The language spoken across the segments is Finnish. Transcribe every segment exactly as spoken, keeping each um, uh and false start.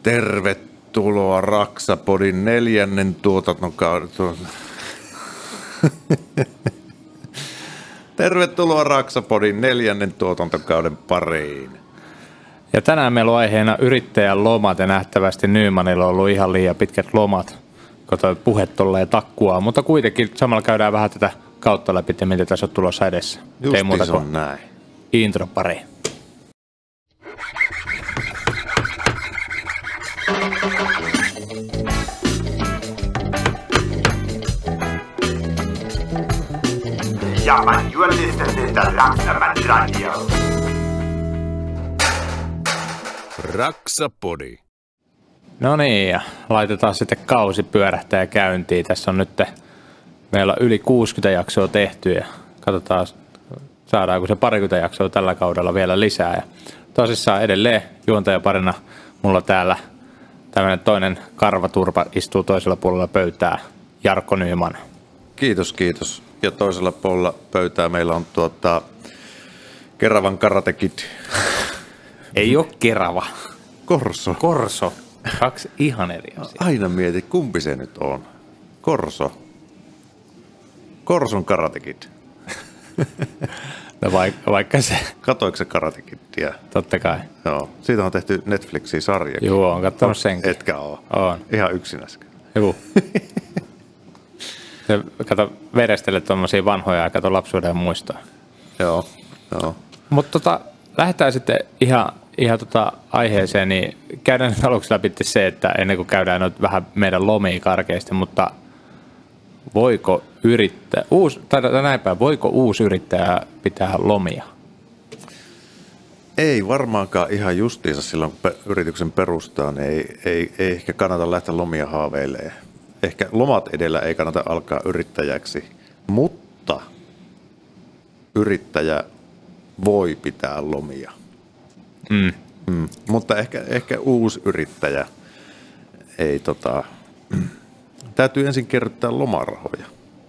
Tervetuloa Raksapodin neljännen tuotantokauden. Tervetuloa Raksapodin neljännen tuotantokauden pariin. Ja tänään meillä on aiheena yrittäjän lomat ja nähtävästi Nymanilla on ollut ihan liian pitkät lomat, kun toi puhe tolleen takkuaa. Mutta kuitenkin samalla käydään vähän tätä kautta läpi, mitä tässä on tulossa edessä. Justiin se on näin. Intro pari. Ja man, you are listening to Raksaman Radio. Raksapodi. No niin, ja laitetaan sitten kausi pyörähtää käyntiin. Tässä on nyt meillä on yli kuusikymmentä jaksoa tehty ja katsotaan, saadaanko se parikymmentä jaksoa tällä kaudella vielä lisää. Ja tosissaan edelleen juontajaparina mulla täällä tämmöinen toinen karvaturpa istuu toisella puolella pöytää, Jarkko Nyman. Kiitos, kiitos. Ja toisella puolella pöytää meillä on tuota Keravan Karate Kid. Ei ole Kerava. Korso. Korso. Kaksi ihan eri asiaa. Aina mieti, kumpi se nyt on. Korso. Korson Karate Kid. No vaikka, vaikka se. Katoiko se Karate Kidia? Totta kai. Joo. Siitä on tehty Netflixin sarjakin. Joo, on katsonut senkin. Etkä oo. On. Ihan yksinäskä. Joo. Se, kato, verestele tuommoisia vanhoja ja kato lapsuuden muistoa. Joo, joo. Mutta tota, lähdetään sitten ihan, ihan tota aiheeseen, niin käydään nyt aluksi läpi se, että ennen kuin käydään nyt vähän meidän lomia karkeasti, mutta voiko yrittää, uusi, tai näin päin, voiko uusi yrittäjä pitää lomia? Ei varmaankaan ihan justiinsa silloin, kun yrityksen perustaa, niin ei, ei, ei ehkä kannata lähteä lomia haaveilemaan. Ehkä lomat edellä ei kannata alkaa yrittäjäksi, mutta yrittäjä voi pitää lomia. Mm. Mm. Mutta ehkä, ehkä uusi yrittäjä ei tota, täytyy ensin kerryttää lomarahoja.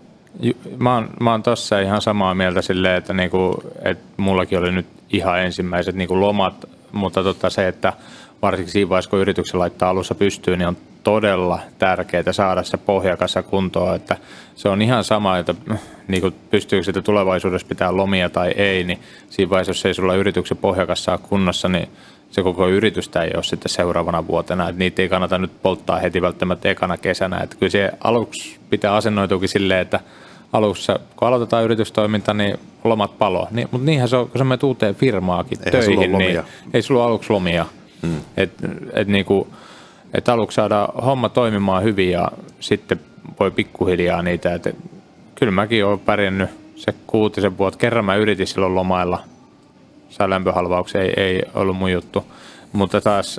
Mä oon, mä oon tossa ihan samaa mieltä silleen, että, niinku, että mullakin oli nyt ihan ensimmäiset niinku lomat, mutta tota se, että varsinkin siinä vaiheessa, kun yrityksen laittaa alussa pystyyn, niin on todella tärkeää saada se pohjakassa kuntoon, että se on ihan sama, että niin pystyykö sitä tulevaisuudessa pitää lomia tai ei, niin siinä vaiheessa, jos ei sulla yrityksen pohjakassa kunnossa, niin se koko yritystä ei ole sitten seuraavana vuotena, että niitä ei kannata nyt polttaa heti välttämättä ekana kesänä, että kyllä se aluksi pitää asennoituukin silleen, että alussa, kun aloitetaan yritystoiminta, niin lomat palo, niin, mutta niinhän se on, kun sä menet uuteen firmaakin Eihän töihin, niin ei sulla ole aluksi lomia, hmm. että et, niinku että aluksi saadaan homma toimimaan hyvin ja sitten voi pikkuhiljaa niitä, että kyllä mäkin olen pärjännyt se kuutisen vuotta. Kerran mä yritin silloin lomailla, sai lämpöhalvauksia, ei, ei ollut mun juttu, mutta taas,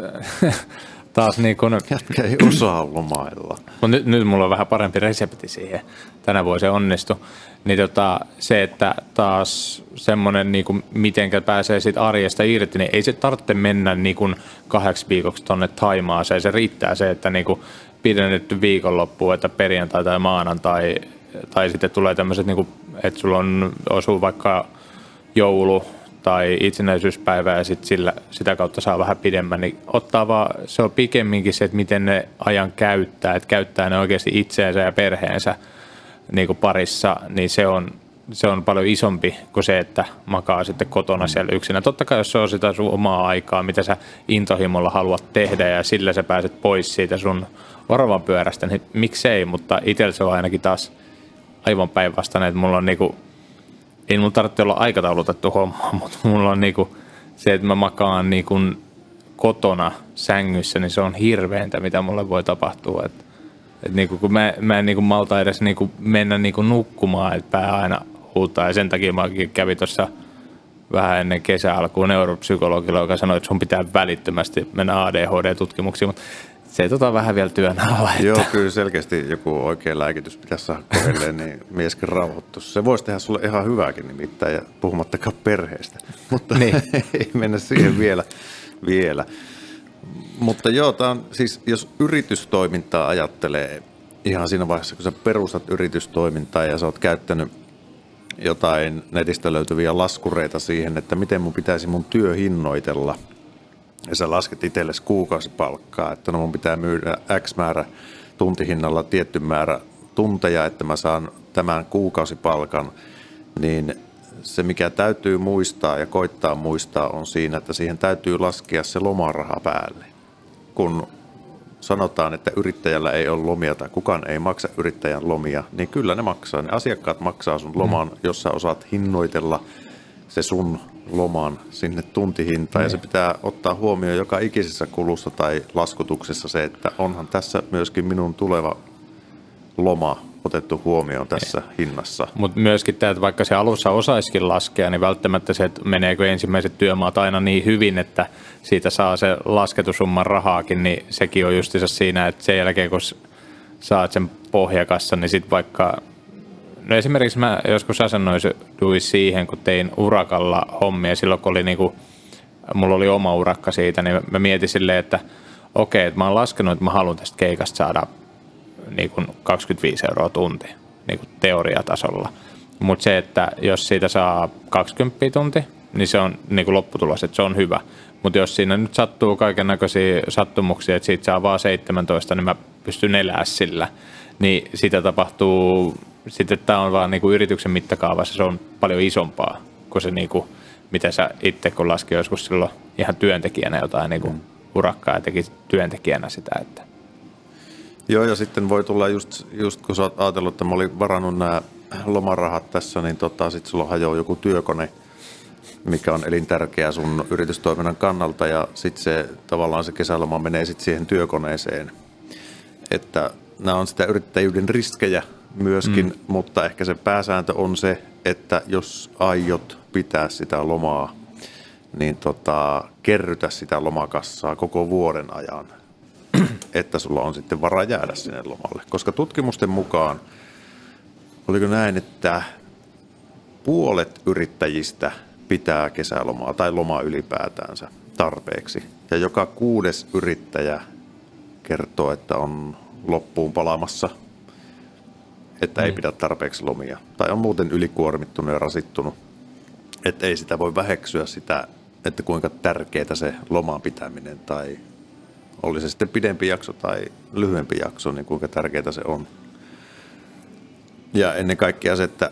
taas niin kuin... Jätkä ei osaa lomailla. Mutta nyt, nyt mulla on vähän parempi resepti siihen, tänä vuonna se onnistui. Niin tota, se, että taas semmoinen, niin kuin, mitenkä pääsee siitä arjesta irti, niin ei se tarvitse mennä niin kuin kahdeksi viikoksi tuonne Thaimaaseen. Se riittää se, että niin kuin pidennetty viikonloppu, että perjantai tai maanantai, tai sitten tulee tämmöiset, niin kuin, että sulla on, osuu vaikka joulu tai itsenäisyyspäivä ja sit sillä, sitä kautta saa vähän pidemmän, niin ottaa vaan, se on pikemminkin se, että miten ne ajan käyttää, että käyttää ne oikeasti itseensä ja perheensä niin kuin parissa, niin se on, se on paljon isompi kuin se, että makaa sitten kotona siellä yksinä. Totta kai, jos se on sitä sun omaa aikaa, mitä sä intohimolla haluat tehdä ja sillä sä pääset pois siitä sun oravan pyörästä, niin miksei, mutta itsellä se on ainakin taas aivan päinvastainen, että mulla on niinku, ei mulla tarvitse olla aikataulutettu homma, mutta mulla on niinku se, että mä makaan niinku kotona sängyssä, niin se on hirveintä, mitä mulle voi tapahtua, että Et niinku, kun mä, mä en niinku malta edes niinku mennä niinku nukkumaan, että pää aina huutaa. Ja sen takia mä kävin tuossa vähän ennen kesäalkuun neuropsykologilla, joka sanoi, että sun pitää välittömästi mennä A D H D-tutkimuksiin. Mutta se tota vähän vielä työn alla. Että... Joo, kyllä selkeästi joku oikea lääkitys pitäisi saada kohdelleen, niin mieskin rauhoittuisi. Se voisi tehdä sulle ihan hyvääkin nimittäin, ja puhumattakaan perheestä. Mutta niin. Ei mennä siihen vielä. vielä. Mutta joo, tämä on siis, jos yritystoimintaa ajattelee ihan siinä vaiheessa, kun sä perustat yritystoimintaa ja sä oot käyttänyt jotain netistä löytyviä laskureita siihen, että miten mun pitäisi mun työ hinnoitella, ja sä lasket itsellesi kuukausipalkkaa, että no mun pitää myydä X määrä tuntihinnalla tietty määrä tunteja, että mä saan tämän kuukausipalkan, niin se mikä täytyy muistaa ja koittaa muistaa on siinä, että siihen täytyy laskea se lomaraha päälle. Kun sanotaan, että yrittäjällä ei ole lomia tai kukaan ei maksa yrittäjän lomia, niin kyllä ne maksaa. Ne asiakkaat maksaa sun loman, mm. jos sä osaat hinnoitella se sun loman sinne tuntihintaan. Mm. Ja se pitää ottaa huomioon joka ikisessä kulussa tai laskutuksessa se, että onhan tässä myöskin minun tuleva loma otettu huomioon tässä ei. hinnassa. Mutta myöskin tämä, että vaikka se alussa osaisikin laskea, niin välttämättä se, että meneekö ensimmäiset työmaat aina niin hyvin, että siitä saa se lasketusumman rahaakin, niin sekin on justiinsa siinä, että sen jälkeen kun saat sen pohjakassan, niin sitten vaikka, no esimerkiksi mä joskus asennoiduin siihen, kun tein urakalla hommia, silloin kun oli niinku, mulla oli oma urakka siitä, niin mä mietin silleen, että okei, että mä oon laskenut, että mä haluan tästä keikasta saada niin kuin kaksikymmentäviisi euroa tunti niin kuin teoriatasolla. Mutta se, että jos siitä saa kaksikymmentä tunti, niin se on niin kuin lopputulos, että se on hyvä. Mutta jos siinä nyt sattuu kaiken näköisiä sattumuksia, että siitä saa vaan seitsemäntoista, niin mä pystyn elää sillä. Niin sitä tapahtuu, sitten tämä on vaan niin kuin yrityksen mittakaavassa, se on paljon isompaa kuin se, niin kuin, mitä sä itse kun laski joskus silloin ihan työntekijänä jotain niin kuin mm. urakkaa ja teki työntekijänä sitä, että joo, ja sitten voi tulla just, just kun sä oot ajatellut, että mä olin varannut nämä lomarahat tässä, niin tota, sitten sulla hajoaa joku työkone, mikä on elintärkeä sun yritystoiminnan kannalta, ja sitten se tavallaan se kesäloma menee sitten siihen työkoneeseen. Että nämä on sitä yrittäjyyden riskejä myöskin, mm. mutta ehkä se pääsääntö on se, että jos aiot pitää sitä lomaa, niin tota, kerrytä sitä lomakassaa koko vuoden ajan, että sulla on sitten varaa jäädä sinne lomalle. Koska tutkimusten mukaan, oliko näin, että puolet yrittäjistä pitää kesälomaa tai lomaa ylipäätäänsä tarpeeksi. Ja joka kuudes yrittäjä kertoo, että on loppuun palaamassa, että ei pidä tarpeeksi lomia. Tai on muuten ylikuormittunut ja rasittunut. Että ei sitä voi väheksyä sitä, että kuinka tärkeää se loman pitäminen tai oli se sitten pidempi jakso tai lyhyempi jakso, niin kuinka tärkeää se on. Ja ennen kaikkea se, että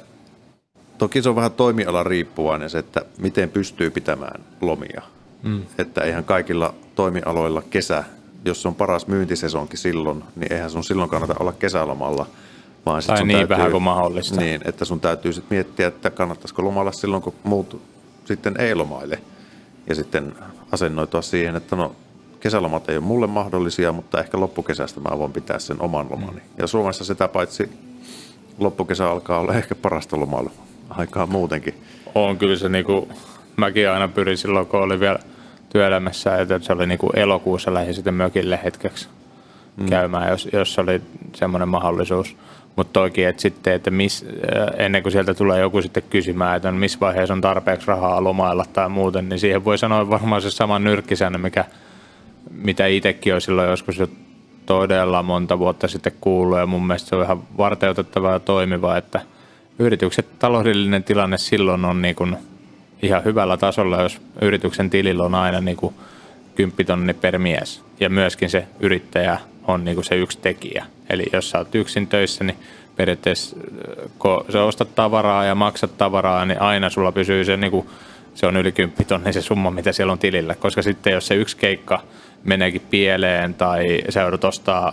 toki se on vähän toimialan riippuvainen se, että miten pystyy pitämään lomia. Mm. Että eihän kaikilla toimialoilla kesä, jos on paras myyntisesonkin silloin, niin eihän sun silloin kannata olla kesälomalla. Vaan tai sun niin täytyy, vähän kuin mahdollista. Niin, että sun täytyy sitten miettiä, että kannattaisiko lomalla silloin, kun muut sitten ei lomaile. Ja sitten asennoitua siihen, että no kesälomat ei ole mulle mahdollisia, mutta ehkä loppukesästä mä voin pitää sen oman lomani. Ja Suomessa sitä paitsi loppukesä alkaa olla ehkä parasta lomailla aikaa muutenkin. On kyllä se, niin kuin, mäkin aina pyrin silloin, kun oli vielä työelämässä, että se oli niin kuin elokuussa lähdin sitten mökille hetkeksi mm. käymään, jos, jos oli semmoinen mahdollisuus. Mutta toki, että sitten, että miss, ennen kuin sieltä tulee joku sitten kysymään, että missä vaiheessa on tarpeeksi rahaa lomailla tai muuten, niin siihen voi sanoa varmaan se sama nyrkkisäännö, mikä mitä itsekin on silloin joskus jo todella monta vuotta sitten kuullut, ja mun mielestä se on ihan varteutettavaa ja toimivaa, että yritykset taloudellinen tilanne silloin on niin kuin ihan hyvällä tasolla, jos yrityksen tilillä on aina niin kuin kymppitonni per mies, ja myöskin se yrittäjä on niin kuin se yksi tekijä. Eli jos sä oot yksin töissä, niin periaatteessa kun sä ostat tavaraa ja maksat tavaraa, niin aina sulla pysyy se, niin kuin, se on yli kymppitonni se summa, mitä siellä on tilillä, koska sitten jos se yksi keikka meneekin pieleen tai sä joudut ostaa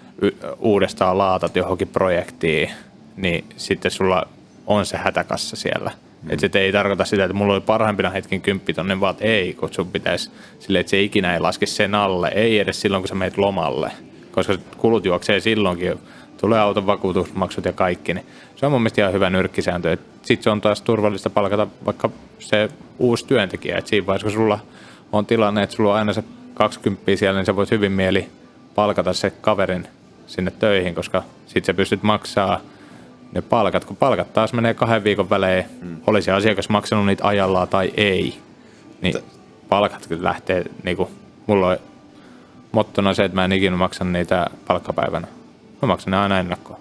uudestaan laatat johonkin projektiin, niin sitten sulla on se hätäkassa siellä. Mm. Että se ei tarkoita sitä, että mulla oli parhaimpina hetkin kymppitonnin, vaan ei, kun sun pitäisi silleen, että se ikinä ei laske sen alle, ei edes silloin, kun sä meet lomalle, koska kulut juoksee silloinkin, tulee auton vakuutusmaksut ja kaikki, niin se on mun mielestä ihan hyvä nyrkkisääntö. Sitten se on taas turvallista palkata vaikka se uusi työntekijä, että siinä vaiheessa, kun sulla on tilanne, että sulla on aina se kaksikymmentä siellä, niin sä voit hyvin mieli palkata se kaverin sinne töihin, koska sit sä pystyt maksaa ne palkat, kun palkat taas menee kahden viikon välein, mm. olisi asiakas maksanut niitä ajallaan tai ei, niin palkat kyllä lähtee, niin kuin, mulla on mottona se, että mä en ikinä maksa niitä palkkapäivänä. Mä maksan ne aina ennakkoon.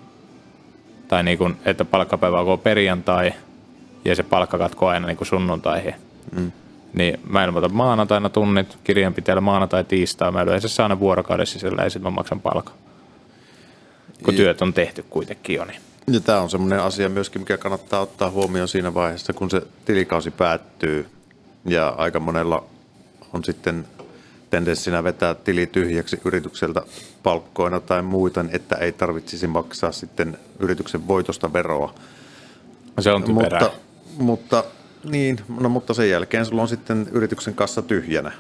Tai niin kuin, että palkkapäivä on perjantai ja se palkka katkoo aina niin kuin sunnuntaihin. Mm. Niin mä ilmoitan maanantaina tunnit, kirjanpitäjällä maanantai tiistai, mä yleensä saan ne vuorokaudessa sillä ja sitten mä maksan palkan. Kun työt on tehty kuitenkin jo. Niin. Ja tämä on semmoinen asia myöskin, mikä kannattaa ottaa huomioon siinä vaiheessa, kun se tilikausi päättyy ja aika monella on sitten tendenssinä vetää tili tyhjäksi yritykseltä palkkoina tai muita, että ei tarvitsisi maksaa sitten yrityksen voitosta veroa. Se on typerää. Mutta, mutta, niin, no, mutta sen jälkeen sulla on sitten yrityksen kassa tyhjänä.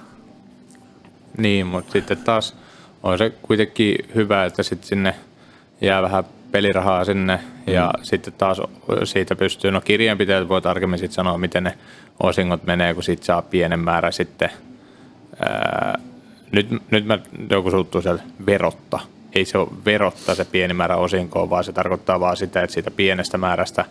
Niin, mutta sitten taas on se kuitenkin hyvä, että sitten sinne jää vähän pelirahaa sinne ja mm. sitten taas siitä pystyy, no kirjanpitäjät voi tarkemmin sitten sanoa, miten ne osingot menee, kun siitä saa pienen määrä sitten. Ää, nyt, nyt mä joku suuttuu siellä verotta. Ei se ole verotta se pieni määrä osinkoa, vaan se tarkoittaa vaan sitä, että siitä pienestä määrästä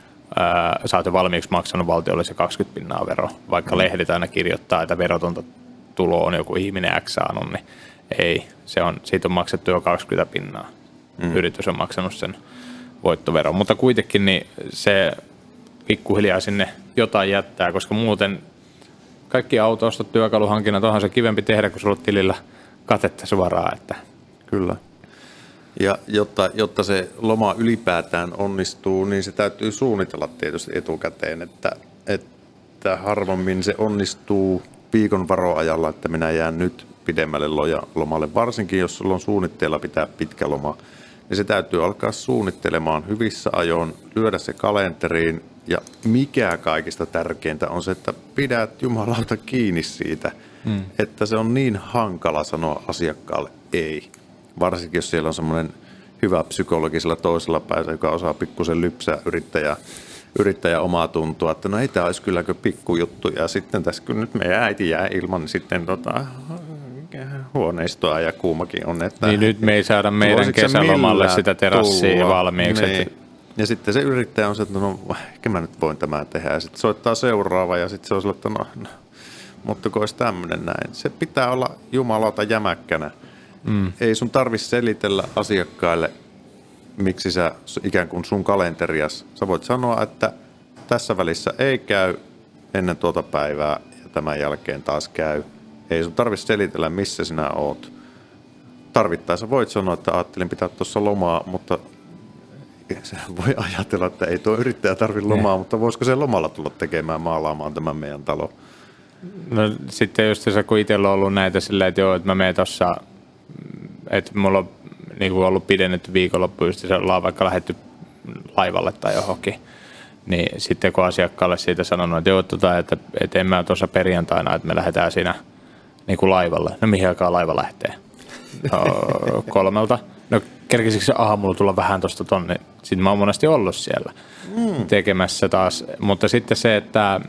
ää, sä oot jo valmiiksi maksanut valtiolle se kaksikymmentä pinnaa vero. Vaikka mm. lehdit aina kirjoittaa, että verotonta tuloa on joku ihminen X saanut, niin ei. Se on, siitä on maksettu jo kaksikymmentä pinnaa. Mm. Yritys on maksanut sen voittoveron. Mutta kuitenkin niin se pikkuhiljaa sinne jotain jättää, koska muuten kaikki autoostot, työkaluhankinnat, onhan se kivempi tehdä, kun sulla on tilillä katetta suoraan. Että. Kyllä. Ja jotta, jotta se loma ylipäätään onnistuu, niin se täytyy suunnitella tietysti etukäteen, että, että harvemmin se onnistuu viikon varoajalla, että minä jään nyt pidemmälle lomalle. Varsinkin, jos sulla on suunnitteilla pitää pitkä loma, niin se täytyy alkaa suunnittelemaan hyvissä ajoin, lyödä se kalenteriin. Ja mikä kaikista tärkeintä on se, että pidät jumalauta kiinni siitä, hmm. että se on niin hankala sanoa asiakkaalle ei. Varsinkin, jos siellä on semmoinen hyvä psykologisella toisella päässä, joka osaa pikkusen lypsää yrittäjää, yrittäjä omaa tuntua, että no ei tämä olisi kylläkö pikkujuttu. Ja sitten tässä kun nyt meidän äiti jää ilman, niin sitten tota, huoneistoa ja kuumakin on. Että niin nyt me ei saada meidän kesälomalle sitä terassia tulla valmiiksi. Niin. Ja sitten se yrittäjä on se, että no ehkä mä nyt voin tämän tehdä. Ja sitten soittaa seuraava ja sitten se on sillä, että no, no mutta kun olisi tämmöinen näin. Se pitää olla jumalauta jämäkkänä. Mm. Ei sun tarvitse selitellä asiakkaille, miksi sä ikään kuin sun kalenterias. Sä voit sanoa, että tässä välissä ei käy ennen tuota päivää ja tämän jälkeen taas käy. Ei sun tarvitse selitellä, missä sinä oot. Tarvittaessa voit sanoa, että ajattelin pitää tuossa lomaa, mutta se voi ajatella, että ei tuo yrittäjä tarvitse lomaa, ne. Mutta voisiko se lomalla tulla tekemään, maalaamaan tämän meidän talo? No sitten just se, kun itsellä on ollut näitä silleen, että joo, että mä menen tuossa, että mulla on niin kuin ollut pidennetty viikonloppu, just se ollaan vaikka lähdetty laivalle tai johonkin, niin sitten kun asiakkaalle siitä sanonut, että joo, tota, että, että en mä tuossa perjantaina, että me lähdetään siinä niin kuin laivalle. No mihin aikaan laiva lähtee? No, kolmelta. No kerkisikö se aamulla tulla vähän tuosta tonne? Sitten mä oon monesti ollut siellä mm. tekemässä taas. Mutta sitten se, että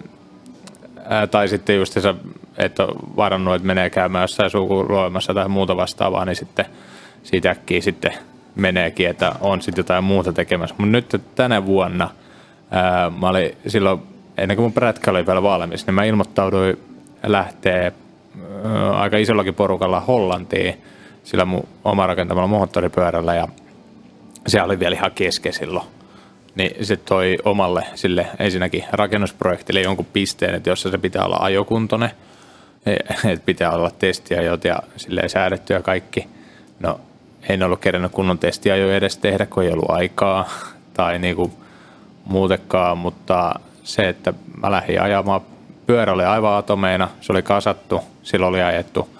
ää, tai sitten just se, että on varannut, että menee käymään jossain sukuloimassa tai muuta vastaavaa, niin sitten siitä äkkiä sitten meneekin, että on sitten jotain muuta tekemässä. Mutta nyt tänä vuonna ää, mä olin silloin, ennen kuin mun prätkä oli vielä valmis, niin mä ilmoittauduin lähteä ää, aika isollakin porukalla Hollantiin sillä mun oma rakentamalla moottoripyörällä ja se oli vielä ihan kesken silloin. Niin se toi omalle sille ensinnäkin rakennusprojektille jonkun pisteen, että jossa se pitää olla ajokuntoinen, että pitää olla testiajot ja silleen säädetty ja kaikki. No en ollut kerännyt kunnon testiajoja edes tehdä, kun ei ollut aikaa tai niinku muutenkaan, mutta se, että mä lähdin ajamaan, pyörä oli aivan atomeina, se oli kasattu, sillä oli ajettu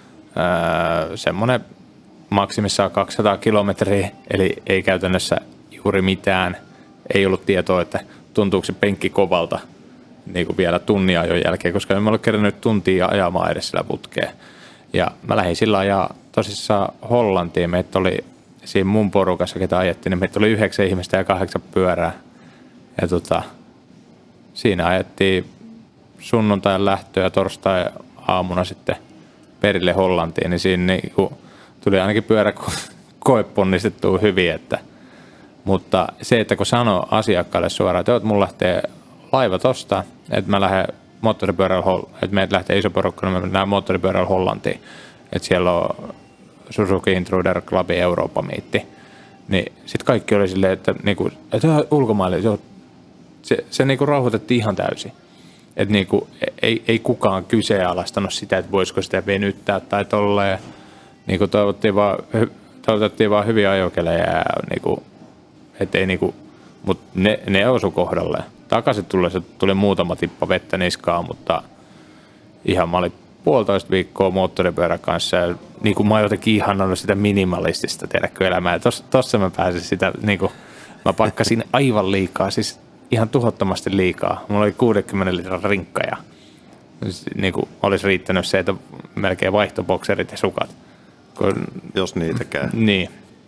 Öö, semmoinen maksimissaan kaksisataa kilometriä, eli ei käytännössä juuri mitään. Ei ollut tietoa, että tuntuuko se penkki kovalta niin kuin vielä tunnin ajon jälkeen, koska en mä ollut kerännyt tuntia ajamaan edes sillä putkeen. Ja mä lähdin sillä ajaa tosissaan Hollantiin. Meitä oli siinä mun porukassa, ketä ajettiin, niin meitä oli yhdeksän ihmistä ja kahdeksan pyörää. Ja tota, siinä ajettiin sunnuntain lähtöä ja torstai aamuna sitten perille Hollantiin, niin siinä niinku tuli ainakin pyörä koeponnistettua hyvin. Että, mutta se, että kun sanoo asiakkaalle suoraan, että mulla lähtee laiva tosta, että mä lähden moottoripyörällä, että meidät lähtee iso porukka, niin mä mennään moottoripyörällä Hollantiin. Että siellä on Suzuki Intruder Clubin Eurooppa-miitti. Niin sitten kaikki oli silleen, että, niinku, että ulkomaille, se, se niinku rauhoitettiin ihan täysin. Että niinku, ei, ei kukaan kyseenalaistanut sitä, että voisiko sitä venyttää tai tolleen. Niinku toivottiin vaan, toivottiin vaan hyviä ajokelejä ja niinku, ettei niinku, mut ne, ne osu kohdalleen. Takaisin tuli, se tuli muutama tippa vettä niskaan, mutta ihan mä olin puolitoista viikkoa moottoripyörän kanssa ja niin kuin mä oon jotenkin ihannut sitä minimalistista tiedäkö elämää. Tos, tossa mä pääsin sitä, niin kuin, mä pakkasin aivan liikaa, siis ihan tuhottomasti liikaa. Mulla oli kuusikymmentä litran rinkka ja niin kuin olisi riittänyt se, että melkein vaihtobokserit ja sukat. Kun, jos niitäkään. Niin.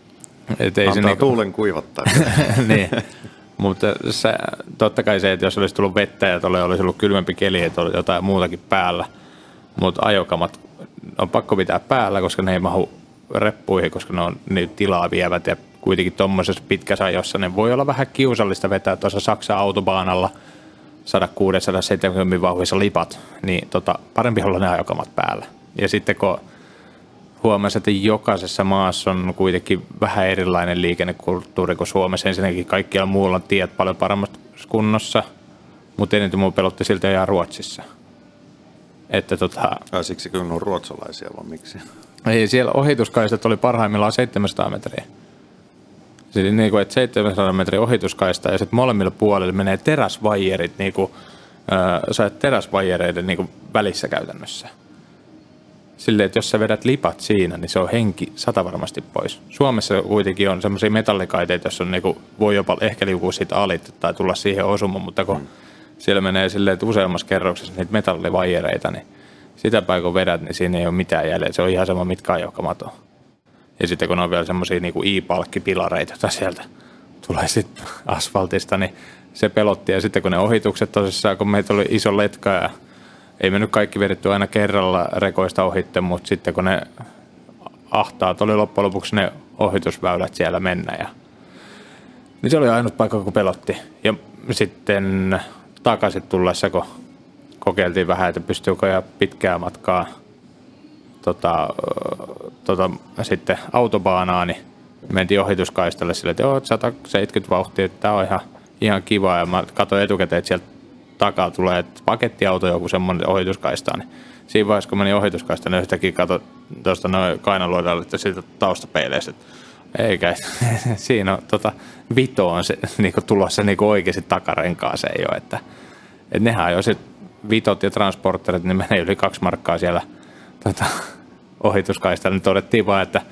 Et ei antaa se niinku, tuulen kuivattaa. niin. Mutta se, totta kai se, että jos olisi tullut vettä ja tolle olisi ollut kylmempi keli, että oli jotain muutakin päällä. Mutta ajokamat on pakko pitää päällä, koska ne ei mahu reppuihin, koska ne on niin tilaa vievät. Ja kuitenkin tuommoisessa pitkässä ajossa ne voi olla vähän kiusallista vetää tuossa Saksan autobaanalla sata kuusikymmentä seitsemänkymmentä vauhdissa lipat. Niin tota, parempi olla ne ajokamat päällä. Ja sitten kun huomasi, että jokaisessa maassa on kuitenkin vähän erilainen liikennekulttuuri kuin Suomessa. Ensinnäkin kaikkialla muulla on tiet paljon paremmassa kunnossa, mutta eniten minua pelotti siltä ja Ruotsissa. Että tota, ja siksi kun on ruotsalaisia, vaan miksi? Ei, siellä ohituskaistat oli parhaimmillaan seitsemänsataa metriä. Siis niin kuin, että seitsemänsataa metriä ohituskaista ja sitten molemmilla puolilla menee teräsvaijerit, niin kuin, äh, sä oot teräsvaijereiden niin kuin välissä käytännössä. Silleen, että jos sä vedät lipat siinä, niin se on henki sata varmasti pois. Suomessa kuitenkin on semmoisia metallikaiteita, joissa on niinku, voi jopa ehkä liukua siitä alit tai tulla siihen osumaan, mutta kun mm. siellä menee silleen, että useammassa kerroksessa niitä metallivaijereita, niin sitä päin kun vedät, niin siinä ei ole mitään jäljellä. Se on ihan sama, mitkä ajokamat on. Ja sitten kun on vielä semmoisia niinku i-palkkipilareita, joita sieltä tulee sitten asfaltista, niin se pelotti. Ja sitten kun ne ohitukset tosissaan, kun meitä oli iso letka ja ei me nyt kaikki vedetty aina kerralla rekoista ohitte, mutta sitten kun ne ahtaat oli loppujen lopuksi ne ohitusväylät siellä mennä. Ja niin se oli ainut paikka, kun pelotti. Ja sitten takaisin tullessa, kun kokeiltiin vähän, että pystyykö ja pitkää matkaa tota, tota, sitten autobaanaa, niin mentiin ohituskaistalle sille, että joo, sata seitsemänkymmentä vauhtia, että tämä on ihan, ihan kiva. Ja mä katsoin etukäteen, että sieltä takaa tulee pakettiauto, joku semmoinen ohituskaistaan. Niin siinä vaiheessa, kun meni ohituskaistaan, niin yhtäkkiä katsoin tuosta noin kainaloidalle, että siitä taustapeileistä, että eikä, siinä on tota, vito on se, niinku, tulossa niinku oikeasti takarenkaaseen jo, että et nehän jo sit vitot ja transporterit, niin menee yli kaksi markkaa siellä tota, ohituskaistalle, niin todettiin vaan, että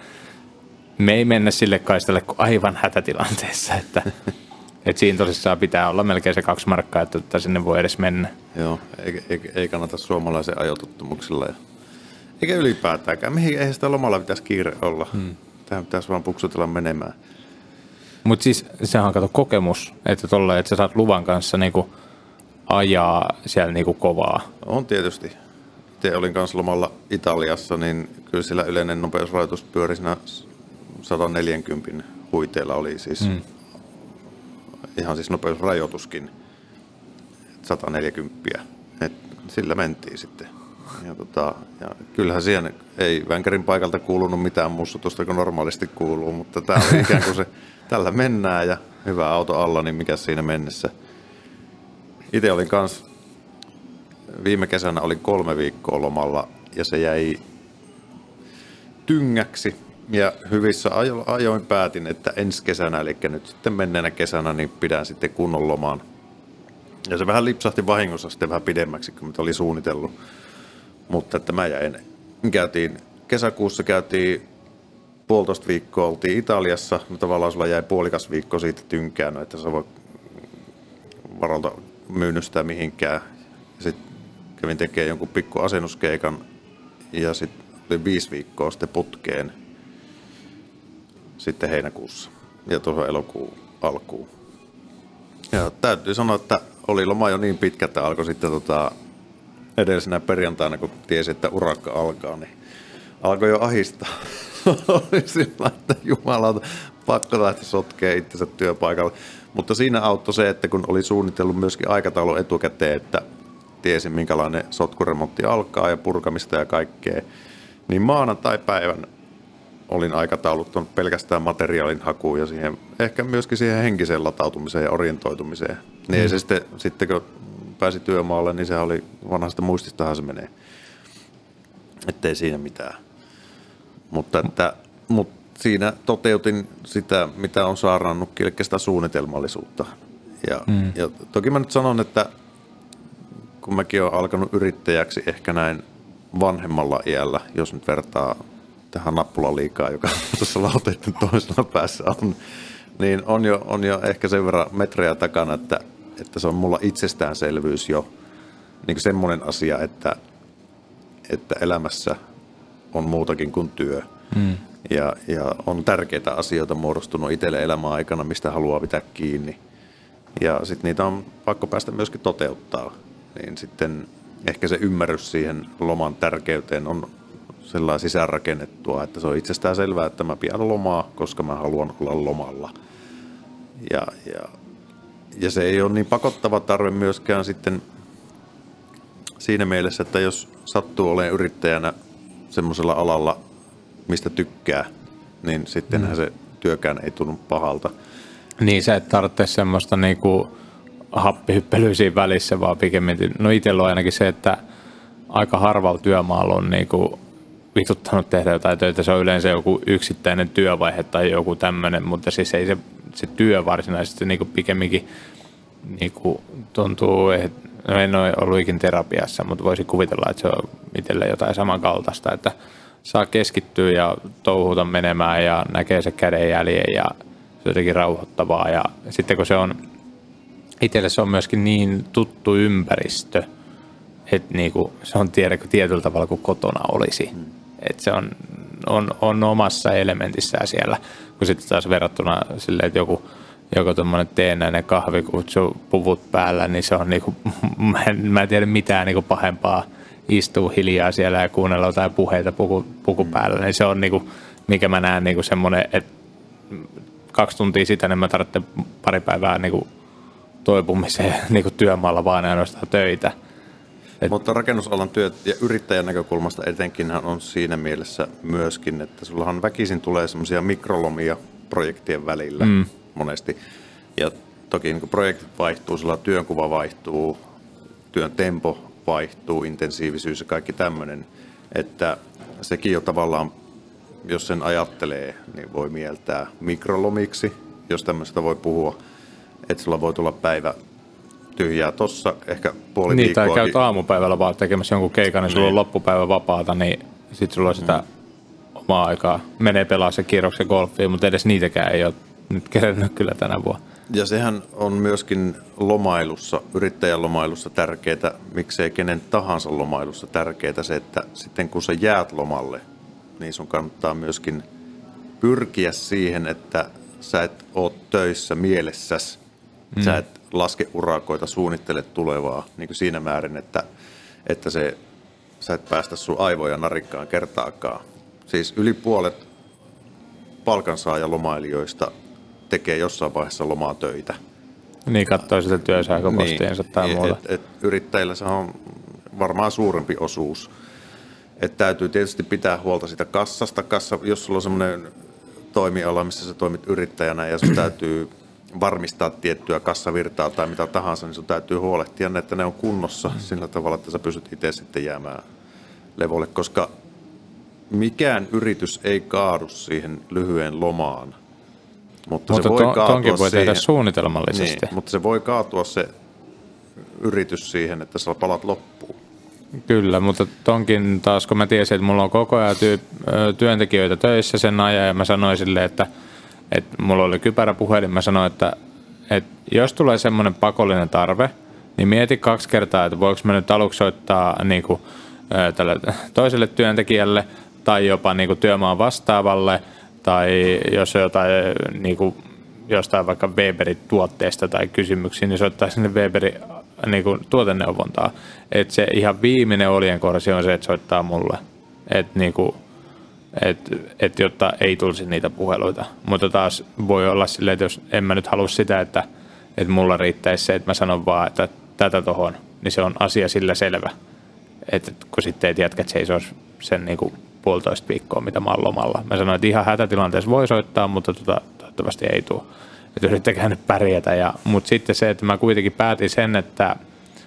me ei mennä sille kaistalle kuin aivan hätätilanteessa, että et siinä tosissaan pitää olla melkein se kaksi markkaa, että sinne voi edes mennä. Joo, ei, ei, ei kannata suomalaisen ajotuttumuksilla. Ja, eikä ylipäätäänkään. Mihin eihän sitä lomalla pitäisi kiire olla. Hmm. Tähän pitäisi vaan puksutella menemään. Mutta siis sehän on kato kokemus, että tolle, että sä saat luvan kanssa niinku ajaa siellä niinku kovaa. On tietysti. Itse olin kanssa lomalla Italiassa, niin kyllä siellä yleinen nopeusrajoitus pyöri siinä sata neljäkymmentä huiteilla oli siis. Hmm. Ihan siis nopeusrajoituskin, sata neljäkymmentä, et sillä mentiin sitten. Ja, tota, ja kyllähän siihen ei Vänkärin paikalta kuulunut mitään mussutusta kuin normaalisti kuuluu, mutta tää oli ikään kuin se, tällä mennään ja hyvä auto alla, niin mikä siinä mennessä. Itse olin kans, viime kesänä olin kolme viikkoa lomalla ja se jäi tyngäksi. Ja hyvissä ajoin päätin, että ensi kesänä, eli nyt sitten menneenä kesänä, niin pidän sitten kunnon lomaan. Ja se vähän lipsahti vahingossa sitten vähän pidemmäksi, kuin mitä oli suunnitellut. Mutta että mä jäin, käytiin, kesäkuussa käytiin puolitoista viikkoa, oltiin Italiassa, mutta tavallaan sulla jäi puolikas viikko siitä tynkään, että sä voi varalta myynnystää mihinkään. Sitten kävin tekemään jonkun pikku asennuskeikan ja sitten oli viisi viikkoa sitten putkeen. Sitten heinäkuussa ja tuohon elokuun alkuun. Ja täytyy sanoa, että oli loma jo niin pitkä, että alkoi sitten tota, edellisenä perjantaina, kun tiesi, että urakka alkaa, niin alkoi jo ahistaa. Oli sillä, että jumalauta, pakko lähteä sotkee itsensä työpaikalle. Mutta siinä auttoi se, että kun oli suunnitellut myöskin aikataulu etukäteen, että tiesin minkälainen sotkuremontti alkaa ja purkamista ja kaikkea, niin maanantai-päivän olin aikatauluttanut pelkästään materiaalin hakuun ja siihen, ehkä myöskin siihen henkiseen latautumiseen ja orientoitumiseen. Niin mm. ei se sitten, sitten kun pääsi työmaalle, niin se oli vanhasta muististahan se menee. Ettei siinä mitään. Mutta että, mutta siinä toteutin sitä, mitä on saarannutkin, eli sitä suunnitelmallisuutta. Ja, mm. ja toki mä nyt sanon, että kun mäkin olen alkanut yrittäjäksi ehkä näin vanhemmalla iällä, jos nyt vertaa tähän nappulaliikaa, joka tuossa lauteiden toisella päässä on, niin on jo, on jo ehkä sen verran metrejä takana, että, että se on mulla itsestäänselvyys jo niin kuin semmoinen asia, että, että elämässä on muutakin kuin työ. Mm. Ja, ja on tärkeitä asioita muodostunut itselle elämän aikana, mistä haluaa pitää kiinni. Ja sitten niitä on pakko päästä myöskin toteuttaa. Niin sitten ehkä se ymmärrys siihen loman tärkeyteen on sellainen sisäänrakennettua, että se on itsestään selvää, että mä pidän lomaa, koska mä haluan olla lomalla. Ja, ja, ja se ei ole niin pakottava tarve myöskään sitten siinä mielessä, että jos sattuu olemaan yrittäjänä semmoisella alalla, mistä tykkää, niin sittenhän mm. se työkään ei tunnu pahalta. Niin, sä et tarvitse semmoista niinku happihyppelyä siinä välissä, vaan pikemminkin, no itsellä on ainakin se, että aika harvalla työmaalla on niinku vituttanut tehdä jotain töitä. Se on yleensä joku yksittäinen työvaihe tai joku tämmöinen, mutta siis ei se, se työ varsinaisesti niinku pikemminkin niinku tuntuu, että no en ole ollut ikin terapiassa, mutta voisin kuvitella, että se on itselle jotain samankaltaista, että saa keskittyä ja touhuta menemään ja näkee se kädenjäljen ja se on jotenkin rauhoittavaa. Ja sitten kun se on, itselle se on myöskin niin tuttu ympäristö, että niinku, se on tiedäkö tietyllä tavalla kuin kotona olisi. Mm. Että se on, on, on omassa elementissään siellä, kun sitten taas verrattuna silleen, että joku joku tuommoinen teennäinen kahvikutsu puvut päällä, niin se on niinku, mä en, mä en tiedä mitään niinku pahempaa istua hiljaa siellä ja kuunnella jotain puheita puku, puku päällä, niin se on niinku, mikä mä näen niinku semmoinen, että kaksi tuntia sitä, niin mä tarvitsen pari päivää niinku toipumiseen niinku työmaalla vaan ainoastaan töitä. Et, mutta rakennusalan työt ja yrittäjän näkökulmasta etenkin on siinä mielessä myöskin, että sullahan väkisin tulee semmoisia mikrolomia projektien välillä. Mm. Monesti. Ja toki niin projektit vaihtuu, sillä työnkuva vaihtuu, työn tempo vaihtuu, intensiivisyys ja kaikki tämmöinen, että sekin jo tavallaan, jos sen ajattelee, niin voi mieltää mikrolomiksi, jos tämmöistä voi puhua, että sulla voi tulla päivä tyhjää tossa, ehkä puoli niin, viikkoa. Niin, tai käyt aamupäivällä vaan tekemässä jonkun keikan, niin sulla on loppupäivä vapaata, niin sitten sulla on sitä mm. omaa aikaa. Menee pelaa se kierroksen golfiin, mutta edes niitäkään ei ole nyt kerännyt kyllä tänä vuonna. Ja sehän on myöskin lomailussa, yrittäjän lomailussa tärkeää, miksei kenen tahansa lomailussa tärkeää se, että sitten kun sä jäät lomalle, niin sun kannattaa myöskin pyrkiä siihen, että sä et ole töissä mielessäsi. Mm. Sä et laske urakoita, suunnittele tulevaa niin kuin siinä määrin, että, että se, sä et päästä sun aivoja narikkaan kertaakaan. Siis yli puolet palkansaaja-lomailijoista tekee jossain vaiheessa lomaa töitä. Niin, katsoo sitä työsähköpostiinsa niin, tai muuta. Et, et yrittäjillä se on varmaan suurempi osuus. Et täytyy tietysti pitää huolta sitä kassasta. Kassa, jos sulla on semmoinen toimiala, missä sä toimit yrittäjänä ja sun täytyy varmistaa tiettyä kassavirtaa tai mitä tahansa, niin sun täytyy huolehtia, että ne on kunnossa mm. sillä tavalla, että sä pystyt itse sitten jäämään levolle, koska mikään yritys ei kaadu siihen lyhyen lomaan. Mutta, mutta se voi to, tonkin voi siihen, tehdä suunnitelmallisesti. Niin, mutta se voi kaatua se yritys siihen, että sä palat loppuun. Kyllä, mutta tonkin taas, kun mä tiesin, että mulla on koko ajan tyy, työntekijöitä töissä sen ajan, ja mä sanoin silleen, että, että mulla oli kypäräpuhelin, mä sanoin, että, että jos tulee semmoinen pakollinen tarve, niin mieti kaksi kertaa, että voiko mä nyt aluksi soittaa niin kuin, tälle toiselle työntekijälle tai jopa niin kuin työmaan vastaavalle, tai jos on jotain niin kuin, jostain vaikka Weberin tuotteesta tai kysymyksiä, niin soittaa sinne Weberin niin kuin tuoteneuvontaa. Että se ihan viimeinen oljenkorsi on se, että soittaa mulle. Että niin kuin, et, et, jotta ei tulisi niitä puheluita. Mutta taas voi olla silleen, että jos en mä nyt halua sitä, että, että mulla riittäisi se, että mä sanon vaan, että tätä tohon, niin se on asia sillä selvä. Että kun sitten ei jätkät seisoisi sen niin kuin puolitoista viikkoa, mitä mä oon lomalla. Mä sanoin, että ihan hätätilanteessa voi soittaa, mutta tota, toivottavasti ei tule. Että yrittäkää nyt pärjätä. Ja, mutta sitten se, että mä kuitenkin päätin sen, että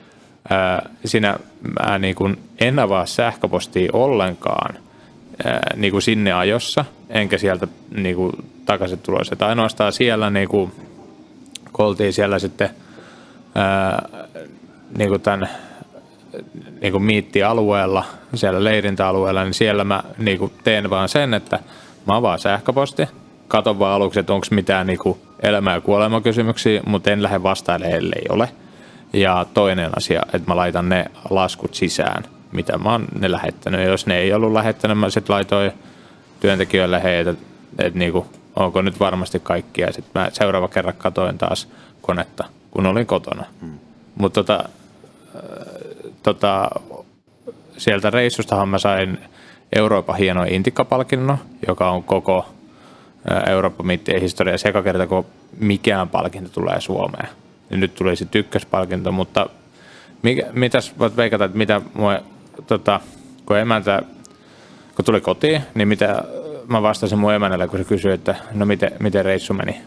ää, siinä mä niin kuin en avaa sähköpostia ollenkaan ää, niin kuin sinne ajossa, enkä sieltä niin kuin takaisin tulossa. Että ainoastaan siellä, niin kuin, kun oltiin siellä sitten ää, niin kuin tämän niin kuin miittialueella, siellä leirintäalueella, niin siellä mä niin kuin teen vaan sen, että mä avaan sähköposti, katon vaan aluksi, että onko mitään niin kuin elämä- ja kuolemakysymyksiä, mutta en lähde vastailemaan, ellei ole. Ja toinen asia, että mä laitan ne laskut sisään, mitä mä oon ne lähettänyt. Ja jos ne ei ollut lähettänyt, mä sitten laitoin työntekijöille heitä, että, että niin kuin, onko nyt varmasti kaikki. Ja sitten mä seuraava kerran katoin taas konetta, kun olin kotona. Hmm. Mutta tota, tota, sieltä reissustahan mä sain Euroopan hienoin Intikka-palkinnon, joka on koko Euroopan mittien historiassa eka kerta, kun mikään palkinto tulee Suomeen. Ja nyt tuli sitten ykköspalkinto, mutta mikä, mitäs voit veikata, että mitä mua, tota, kun emäntä, kun tuli kotiin, niin mitä mä vastasin mun emännälle, kun se kysyi, että no miten, miten reissu meni?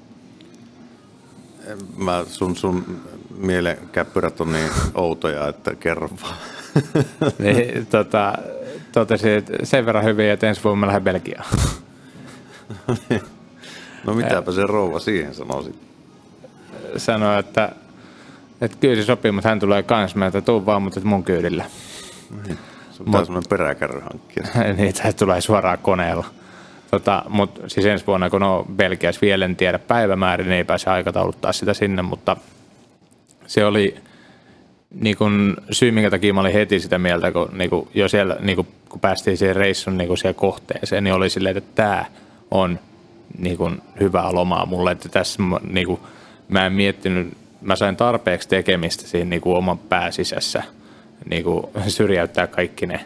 Mä sun, sun mielenkäppyrät on niin outoja, että kerro vaan. Niin, tota, totesin, että sen verran hyvin, että ensi vuonna mä lähden Belgiaan. No mitäpä se rouva siihen sanoi? Sanoi, että, että kyllä se sopii, mutta hän tulee kans, että tuu vaan, mutta mun kyydillä. Niin. Se on semmoinen peräkärry hankkia. Niitä tulee suoraan koneella. Tota, mutta siis ensi vuonna, kun on Belgiassa vielä en tiedä päivämäärin, niin ei pääse aikatauluttaa sitä sinne, mutta se oli niin kun, syy, minkä takia mä olin heti sitä mieltä, kun niin kun, jo siellä, niin kun, kun päästiin siihen reissun niin kun siihen kohteeseen, niin oli silleen, että tämä on niin kun, hyvää lomaa mulle, että tässä niin kun, mä en miettinyt, mä sain tarpeeksi tekemistä siinä niin kun, oman pääsisässä, niin kun, syrjäyttää kaikki ne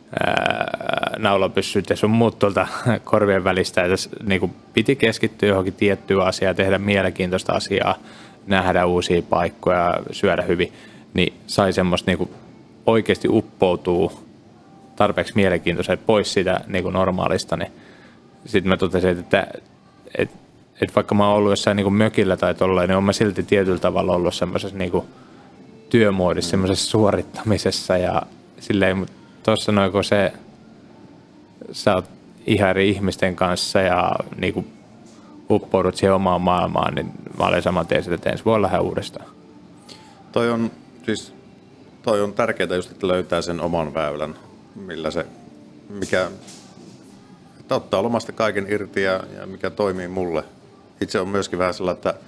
naulapyssyt ja sun muut tuolta korvien välistä, että niin kuin piti keskittyä johonkin tiettyyn asiaan, tehdä mielenkiintoista asiaa, nähdä uusia paikkoja, syödä hyvin, niin sai semmoista niin kuin oikeasti uppoutuu tarpeeksi mielenkiintoista pois siitä niin kuin normaalista, niin sitten mä totesin, että, että, että vaikka mä oon ollut jossain niin kuin mökillä tai tolleen, niin oon mä silti tietyllä tavalla ollut semmoisessa niin kuin työmuodissa, semmoisessa suorittamisessa ja silleen. Tuossa noin, kun se, sä oot ihan eri ihmisten kanssa ja niin kuin uppoudut siihen omaan maailmaan, niin mä olen saman tien, että ensi voi lähde uudestaan. Toi on, siis, toi on tärkeää just, että löytää sen oman väylän, millä se, mikä, että ottaa lomasta kaiken irti ja, ja mikä toimii mulle. Itse on myöskin vähän sellainen, että,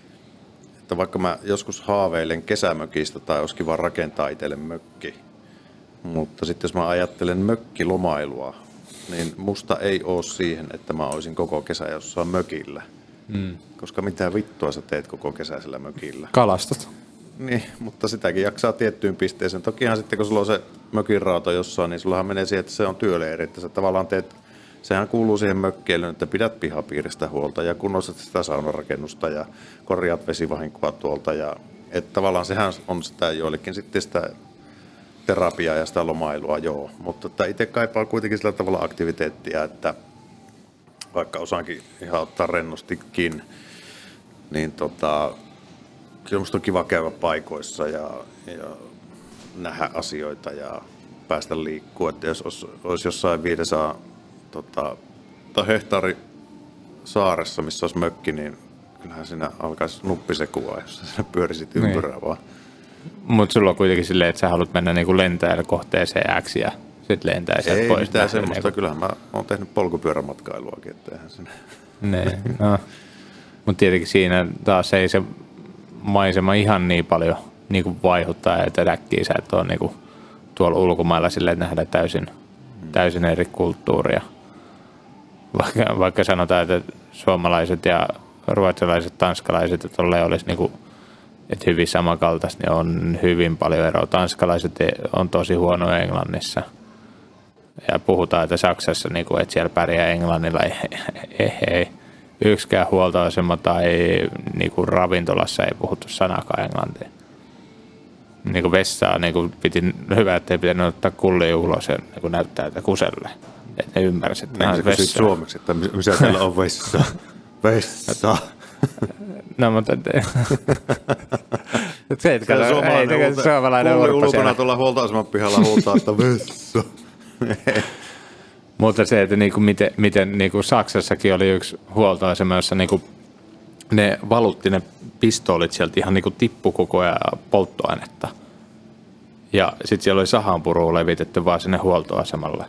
että vaikka mä joskus haaveilen kesämökistä tai olisi kiva rakentaa itselle mökki, mutta sitten jos mä ajattelen mökkilomailua, niin musta ei ole siihen, että mä olisin koko kesä jossain mökillä. Mm. Koska mitä vittua sä teet koko kesäisellä mökillä? Kalastat. Niin, mutta sitäkin jaksaa tiettyyn pisteeseen. Tokihan sitten kun sulla on se mökin rauta jossain, niin sullahan menee siihen, että se on työleiri. Että sä tavallaan teet, sehän kuuluu siihen mökkeilyyn, että pidät pihapiiristä huolta ja kunnostat sitä saunarakennusta ja korjaat vesivahinkoa tuolta. Ja, että tavallaan sehän on sitä joillekin sitten sitä terapiaa ja sitä lomailua, joo. Mutta itse kaipaa kuitenkin sillä tavalla aktiviteettia, että vaikka osaankin ihan ottaa rennostikin, niin tota, kyllä musta on kiva käydä paikoissa ja, ja nähdä asioita ja päästä liikkua. Että jos olisi, olisi jossain viidesaa tota, tai hehtaari saaressa, missä olisi mökki, niin kyllähän siinä alkaisi nuppisekua, jos sä pyörisit ympyrää vaan. Mutta sulla on kuitenkin silleen, että sä haluat mennä niinku lentäjälle kohteeseen X ja sitten lentää sieltä ei pois. Ei mitään semmoista, niinku. Kyllähän mä oon tehnyt polkupyörämatkailuakin, että eihän sinne. Nee, no. Mutta tietenkin siinä taas ei se maisema ihan niin paljon niinku vaihuttaa, että äkkiä sä et ole niinku tuolla ulkomailla silleen, että nähdään täysin, täysin eri kulttuuria. Vaikka, vaikka sanotaan, että suomalaiset ja ruotsalaiset, tanskalaiset, että tolleen olisi niinku että hyvin samankaltaista, niin on hyvin paljon eroa. Tanskalaiset on tosi huono Englannissa. Ja puhutaan, että Saksassa, niin kuin, että siellä pärjää englannilla. Ei, ei, ei. Yksikään huoltoasema tai niin kuin ravintolassa ei puhuttu sanakaan englantia. Niin kuin vessaa niin kuin piti, hyvä, että ei pitänyt ottaa kullia ulos ja niin kuin näyttää, että kuselle. Että ne ymmärsivät, että on vessaa. Suomeksi, että missä täällä on vessa? Vessa. No, mutta Se, että kato, suomalainen, ei, suomalainen kulli ulkona tuolla huoltoaseman pihalla huoltaa, että vessa. Mutta se, että niinku miten, miten niinku Saksassakin oli yksi huoltoasema, jossa niinku ne valutti ne pistoolit sieltä ihan niinku tippu koko ajan polttoainetta. Ja sitten siellä oli sahanpurua levitetty vaan sinne huoltoasemalle.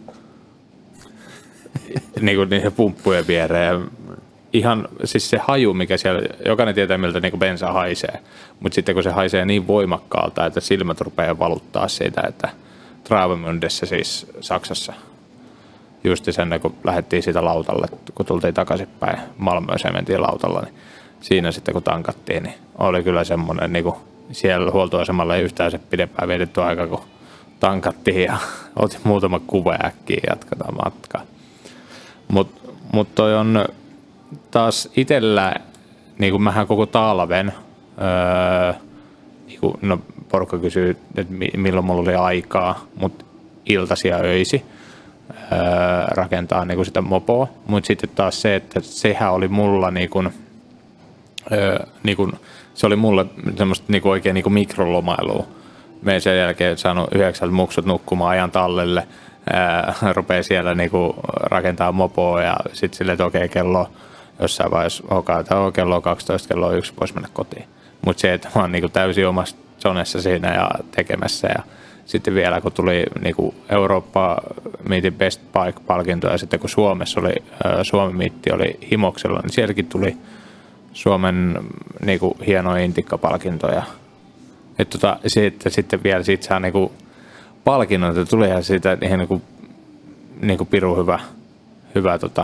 Niinku niiden pumppujen viereen. Ihan siis se haju, mikä siellä, jokainen tietää miltä niinku bensa haisee. Mutta sitten kun se haisee niin voimakkaalta, että silmät rupeaa valuttaa siitä, että Travemündessä siis Saksassa. Justi sen, kun lähdettiin siitä lautalle, kun tultiin takaisinpäin Malmööseen mentiin lautalla, niin siinä sitten kun tankattiin, niin oli kyllä semmoinen, niin kuin siellä huoltoasemalla ei yhtään se pidempään vietetty aika, kun tankattiin ja otin muutama kuva äkkiä ja jatketaan matkaa. Mutta mut toi on taas itsellä, niin kuin mähän koko talven, öö, niin kuin, no porukka kysyy, että milloin mulla oli aikaa, mutta iltaisia öisi. Rakentaa niin kuin sitä mopoa, mutta sitten taas se, että sehän oli mulla niin kuin, niin kuin, se oli mulla semmoista niin kuin oikein niin kuin mikrolomailua. Me sen jälkeen saanut yhdeksältä muksut nukkumaan ajan tallelle, ää, rupeaa siellä niin kuin rakentaa mopoa ja sitten silleen, että okei, kello jossain vaiheessa okay, kello kaksitoista, kello yksi voisi mennä kotiin. Mutta se, että mä oon niin kuin täysin omassa zonessa siinä ja tekemässä ja sitten vielä kun tuli niin kuin Eurooppa Meetin Best Bike-palkinto ja sitten kun Suomessa oli, Suomen miitti oli Himoksella, niin sielläkin tuli Suomen niin kuin hienoja intikkapalkintoja. Että tota, sitten, sitten vielä siitä saa niin kuin palkinnoita, tulihan siitä ihan niin kuin, niin kuin pirun hyvä, hyvä tota,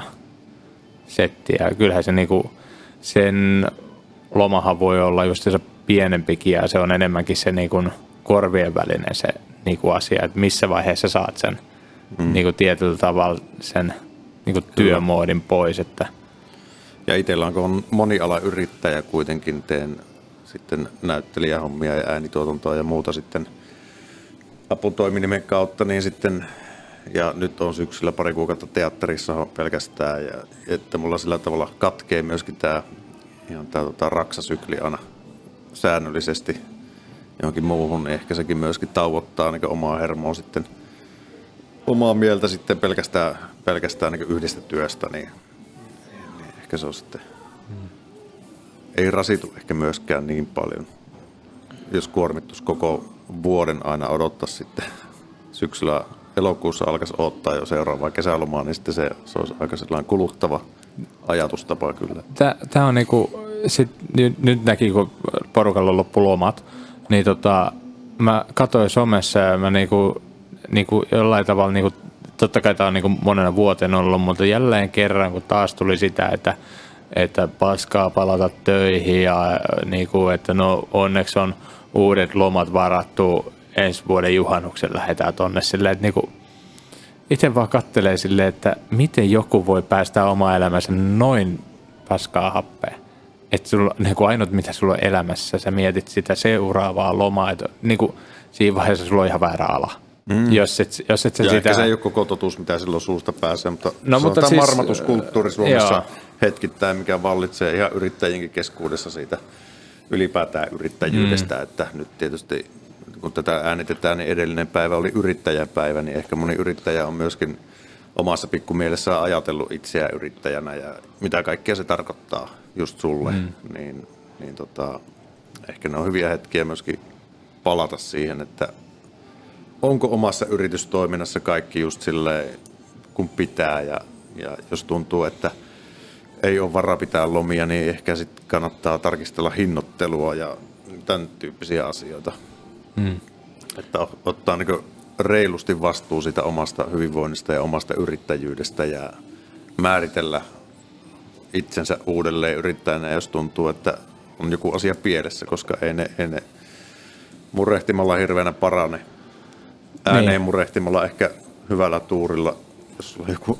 setti. Ja kyllähän se niin kuin, sen lomahan voi olla just se pienempikin ja se on enemmänkin se niin kuin korvien välinen se niin kuin asia, että missä vaiheessa saat sen mm. niin kuin tietyllä tavalla sen niin kuin työmoodin pois. Että. Ja itsellä on, kun on monialayrittäjä kuitenkin, teen sitten näyttelijähommia ja äänituotantoa ja muuta sitten aputoiminimen kautta, niin sitten, ja nyt on syksyllä pari kuukautta teatterissa pelkästään, ja että mulla sillä tavalla katkee myöskin tämä ihan tämä tota, raksasykli aina säännöllisesti johonkin muuhun, niin ehkä sekin myöskin tauottaa niin omaa hermoa sitten, omaa mieltä sitten pelkästään, pelkästään niin yhdestä työstä, niin, niin ehkä se on sitten, hmm. ei rasitu ehkä myöskään niin paljon, jos kuormittus koko vuoden aina odottaa sitten syksyllä, elokuussa alkaisi odottaa jo seuraavaa kesälomaa, niin sitten se, se olisi aika sellainen kuluttava ajatustapa kyllä. Tämä on niinku, sit, nyt, nyt näki, kun porukalla on loppu lomat, niin tota, mä katsoin somessa ja mä niinku, niinku jollain tavalla, niinku, totta kai tää on niinku monena vuoteen ollut, mutta jälleen kerran, kun taas tuli sitä, että, että paskaa palata töihin ja niinku, että no onneksi on uudet lomat varattu, ensi vuoden juhannuksen lähdetään tonne silleen, että niinku, itse vaan kattelee silleen, että miten joku voi päästä omaa elämänsä noin paskaa happeen. Että sulla, niin kuin ainut mitä sulla on elämässä, sä mietit sitä seuraavaa lomaa, että niin kuin siinä vaiheessa sulla on ihan väärä ala. Mm. Jos et, jos et sä ja sitä. Ehkä se ei ole koko totuus, mitä silloin suusta pääsee, mutta no, se mutta on siis, tämä marmatuskulttuuri Suomessa joo. hetkittäin, mikä vallitsee ihan yrittäjienkin keskuudessa siitä ylipäätään yrittäjyydestä, mm. että nyt tietysti kun tätä äänitetään, niin edellinen päivä oli yrittäjäpäivä, niin ehkä moni yrittäjä on myöskin omassa pikkumielessään ajatellut itseään yrittäjänä ja mitä kaikkea se tarkoittaa just sulle, mm. niin, niin tota, ehkä ne on hyviä hetkiä myöskin palata siihen, että onko omassa yritystoiminnassa kaikki just silleen kun pitää ja, ja jos tuntuu, että ei ole varaa pitää lomia, niin ehkä sitten kannattaa tarkistella hinnoittelua ja tämän tyyppisiä asioita. Mm. Että ottaa niin reilusti vastuu siitä omasta hyvinvoinnista ja omasta yrittäjyydestä ja määritellä itsensä uudelleen yrittäjänä, jos tuntuu, että on joku asia pielessä, koska ei ne, ei ne murehtimalla hirveänä parane. Ääneen niin. Murehtimalla ehkä hyvällä tuurilla, jos on joku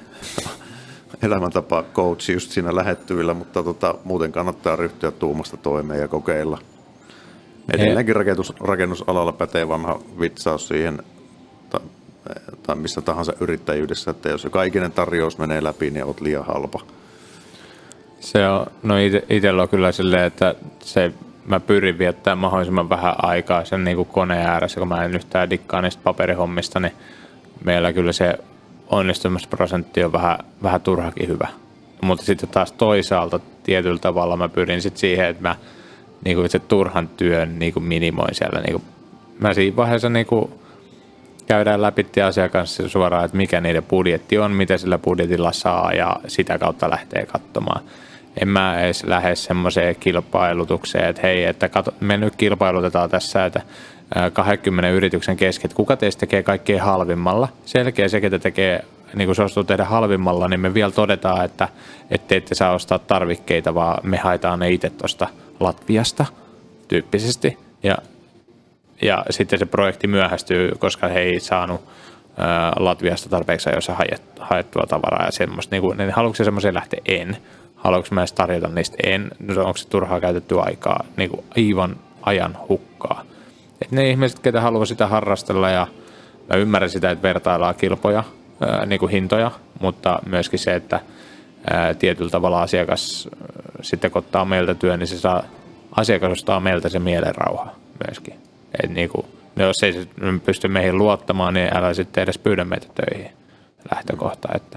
elämäntapa coachi just siinä lähettyvillä, mutta tota, muuten kannattaa ryhtyä tuumasta toimeen ja kokeilla. Edelleenkin rakennus, rakennusalalla pätee vanha vitsaus siihen, tai, tai missä tahansa yrittäjyydessä, että jos joka ikinen tarjous menee läpi, niin olet liian halpa. Se on, no itsellä on kyllä silleen, että se mä pyrin viettämään mahdollisimman vähän aikaa sen niin kuin koneen ääressä, kun mä en yhtään dikkaa niistä paperihommista, niin meillä kyllä se onnistumisprosentti on vähän, vähän turhakin hyvä. Mutta sitten taas toisaalta tietyllä tavalla mä pyrin sit siihen, että mä niin kuin se turhan työn niin kuin minimoin siellä. Niin kuin, mä siinä vaiheessa niin kuin käydään läpi asiakas suoraan, että mikä niiden budjetti on, mitä sillä budjetilla saa ja sitä kautta lähtee katsomaan. En mä edes lähde semmoiseen kilpailutukseen, että hei, että kato, me nyt kilpailutetaan tässä, että kaksikymmentä yrityksen kesken, että kuka teistä tekee kaikkein halvimmalla. Selkeä se, ketä tekee, niin kun suostuu tehdä halvimmalla, niin me vielä todetaan, että te ette saa ostaa tarvikkeita, vaan me haetaan ne itse tuosta Latviasta tyyppisesti. Ja, ja sitten se projekti myöhästyy, koska he ei saanut ää, Latviasta tarpeeksi ajoissa haettua tavaraa ja semmoista. Niin, kuin, niin haluatko se semmoiseen lähteä? En. Haluatko mä edes tarjota niistä? En. Onko se turhaa käytettyä aikaa? Niin kuin aivan ajan hukkaa. Et ne ihmiset, ketä haluaa sitä harrastella, ja mä ymmärrän sitä, että vertaillaan kilpoja, ää, niin kuin hintoja, mutta myöskin se, että ää, tietyllä tavalla asiakas sitten kun ottaa meiltä työn, niin se saa, asiakas ostaa meiltä se mielenrauha myöskin. Et niin kuin, jos ei se pysty meihin luottamaan, niin älä sitten edes pyydä meitä töihin lähtökohta, että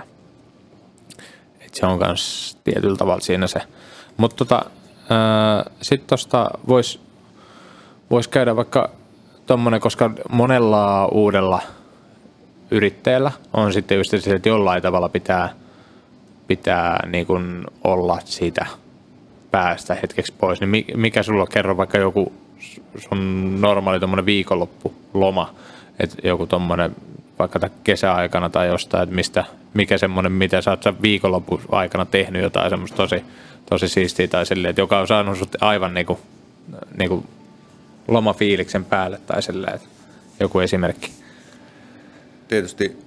se on myös tietyllä tavalla siinä se. Mutta tota, sitten tuosta voisi vois käydä vaikka tuommoinen, koska monella uudella yrittäjällä on sitten just se, että jollain tavalla pitää, pitää niin kun olla siitä päästä hetkeksi pois. Niin mikä sulla on, kerro vaikka joku sun normaali tuommoinen viikonloppuloma, että joku tuommoinen vaikka kesäaikana tai jostain, että mistä, mikä semmoinen, mitä sä oot viikonlopun aikana tehnyt jotain semmoista tosi, tosi siistiä tai silleen, että joka on saanut sut aivan niinku, niinku lomafiiliksen päälle tai silleen, että joku esimerkki. Tietysti,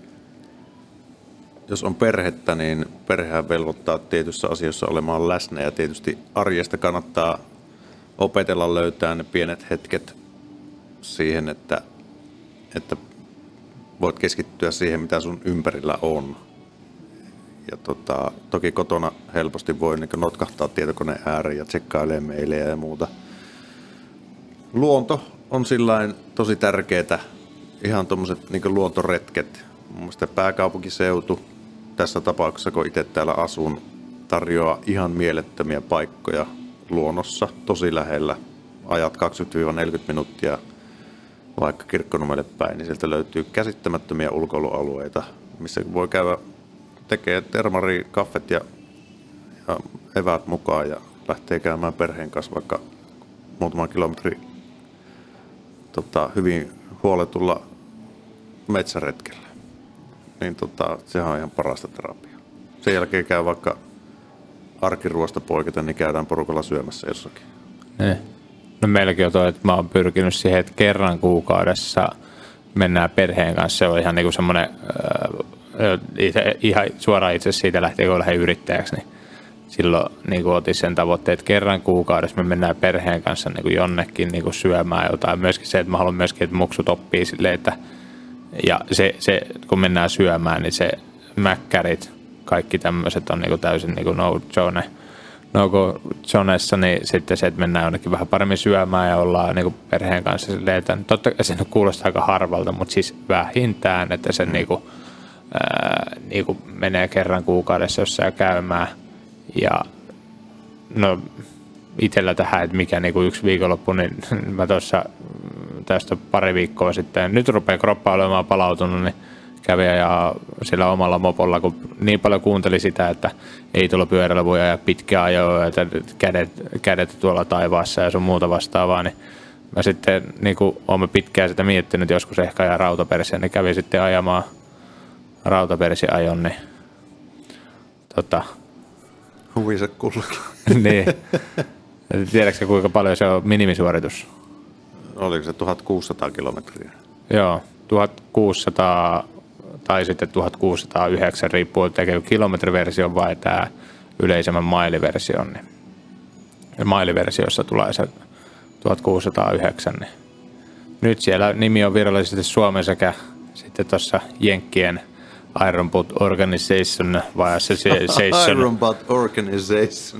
jos on perhettä, niin perhehän velvoittaa tietyissä asioissa olemaan läsnä ja tietysti arjesta kannattaa opetella löytää ne pienet hetket siihen, että, että voit keskittyä siihen, mitä sun ympärillä on. Ja tota, toki kotona helposti voi niin notkahtaa tietokoneen ääreen ja tsekkailee meilejä ja muuta. Luonto on sillain tosi tärkeää. Ihan tommoset niin luontoretket. Mun mielestä pääkaupunkiseutu, tässä tapauksessa kun itse täällä asun, tarjoaa ihan mielettömiä paikkoja luonnossa, tosi lähellä. Ajat kaksikymmentä neljäkymmentä minuuttia vaikka Kirkkonummelle päin, niin sieltä löytyy käsittämättömiä ulkoilualueita, missä voi käydä tekee termari, kaffet ja, ja eväät mukaan ja lähtee käymään perheen kanssa vaikka muutaman kilometri tota, hyvin huoletulla metsäretkellä. Niin tota, sehän on ihan parasta terapiaa. Sen jälkeen käy vaikka arkiruosta poiketen, niin käydään porukalla syömässä jossakin. Ne. No meilläkin on toi, että mä oon pyrkinyt siihen, että kerran kuukaudessa mennään perheen kanssa. Se on ihan niinku semmoinen, äh, ihan suoraan itse siitä lähtien, kun lähden yrittäjäksi, niin silloin niinku otin sen tavoitteen, että kerran kuukaudessa me mennään perheen kanssa niinku jonnekin niinku syömään jotain. Myöskin se, että mä haluan myöskin, että muksut oppii silleen, että ja se, se, kun mennään syömään, niin se mäkkärit, kaikki tämmöiset on niinku täysin niinku no zone. No go zonessa, niin sitten se, että mennään jonnekin vähän paremmin syömään ja ollaan niinku perheen kanssa silleen, että totta kai se kuulostaa aika harvalta, mutta siis vähintään, että se niinku, ää, niinku menee kerran kuukaudessa jossain käymään. Ja no itsellä tähän, että mikä niinku yksi viikonloppu, niin mä tuossa tästä pari viikkoa sitten, nyt rupeaa kroppa olemaan palautunut, niin kävi ja sillä omalla mopolla, kun niin paljon kuunteli sitä, että ei tuolla pyörällä voi ajaa pitkää ajoa, että kädet, kädet tuolla taivaassa ja sun muuta vastaavaa, niin mä sitten niin kuin olen pitkään sitä miettinyt, joskus ehkä ajaa rautapersiä, niin kävi sitten ajamaan rautapersiajon, niin tota... Huvise kullakin. Niin. Tiedätkö kuinka paljon se on minimisuoritus? Oliko se tuhatkuusisataa kilometriä? Joo, tuhatkuusisataa tai sitten tuhatkuusisataayhdeksän, riippuu tekee kilometriversion vai tämä yleisemmän mailiversion. Niin. Ja mailiversiossa tulee se tuhatkuusisataayhdeksän. Niin. Nyt siellä nimi on virallisesti Suomen sekä sitten tuossa Jenkkien Ironbutt Organization vai Association. Ironbutt Organization.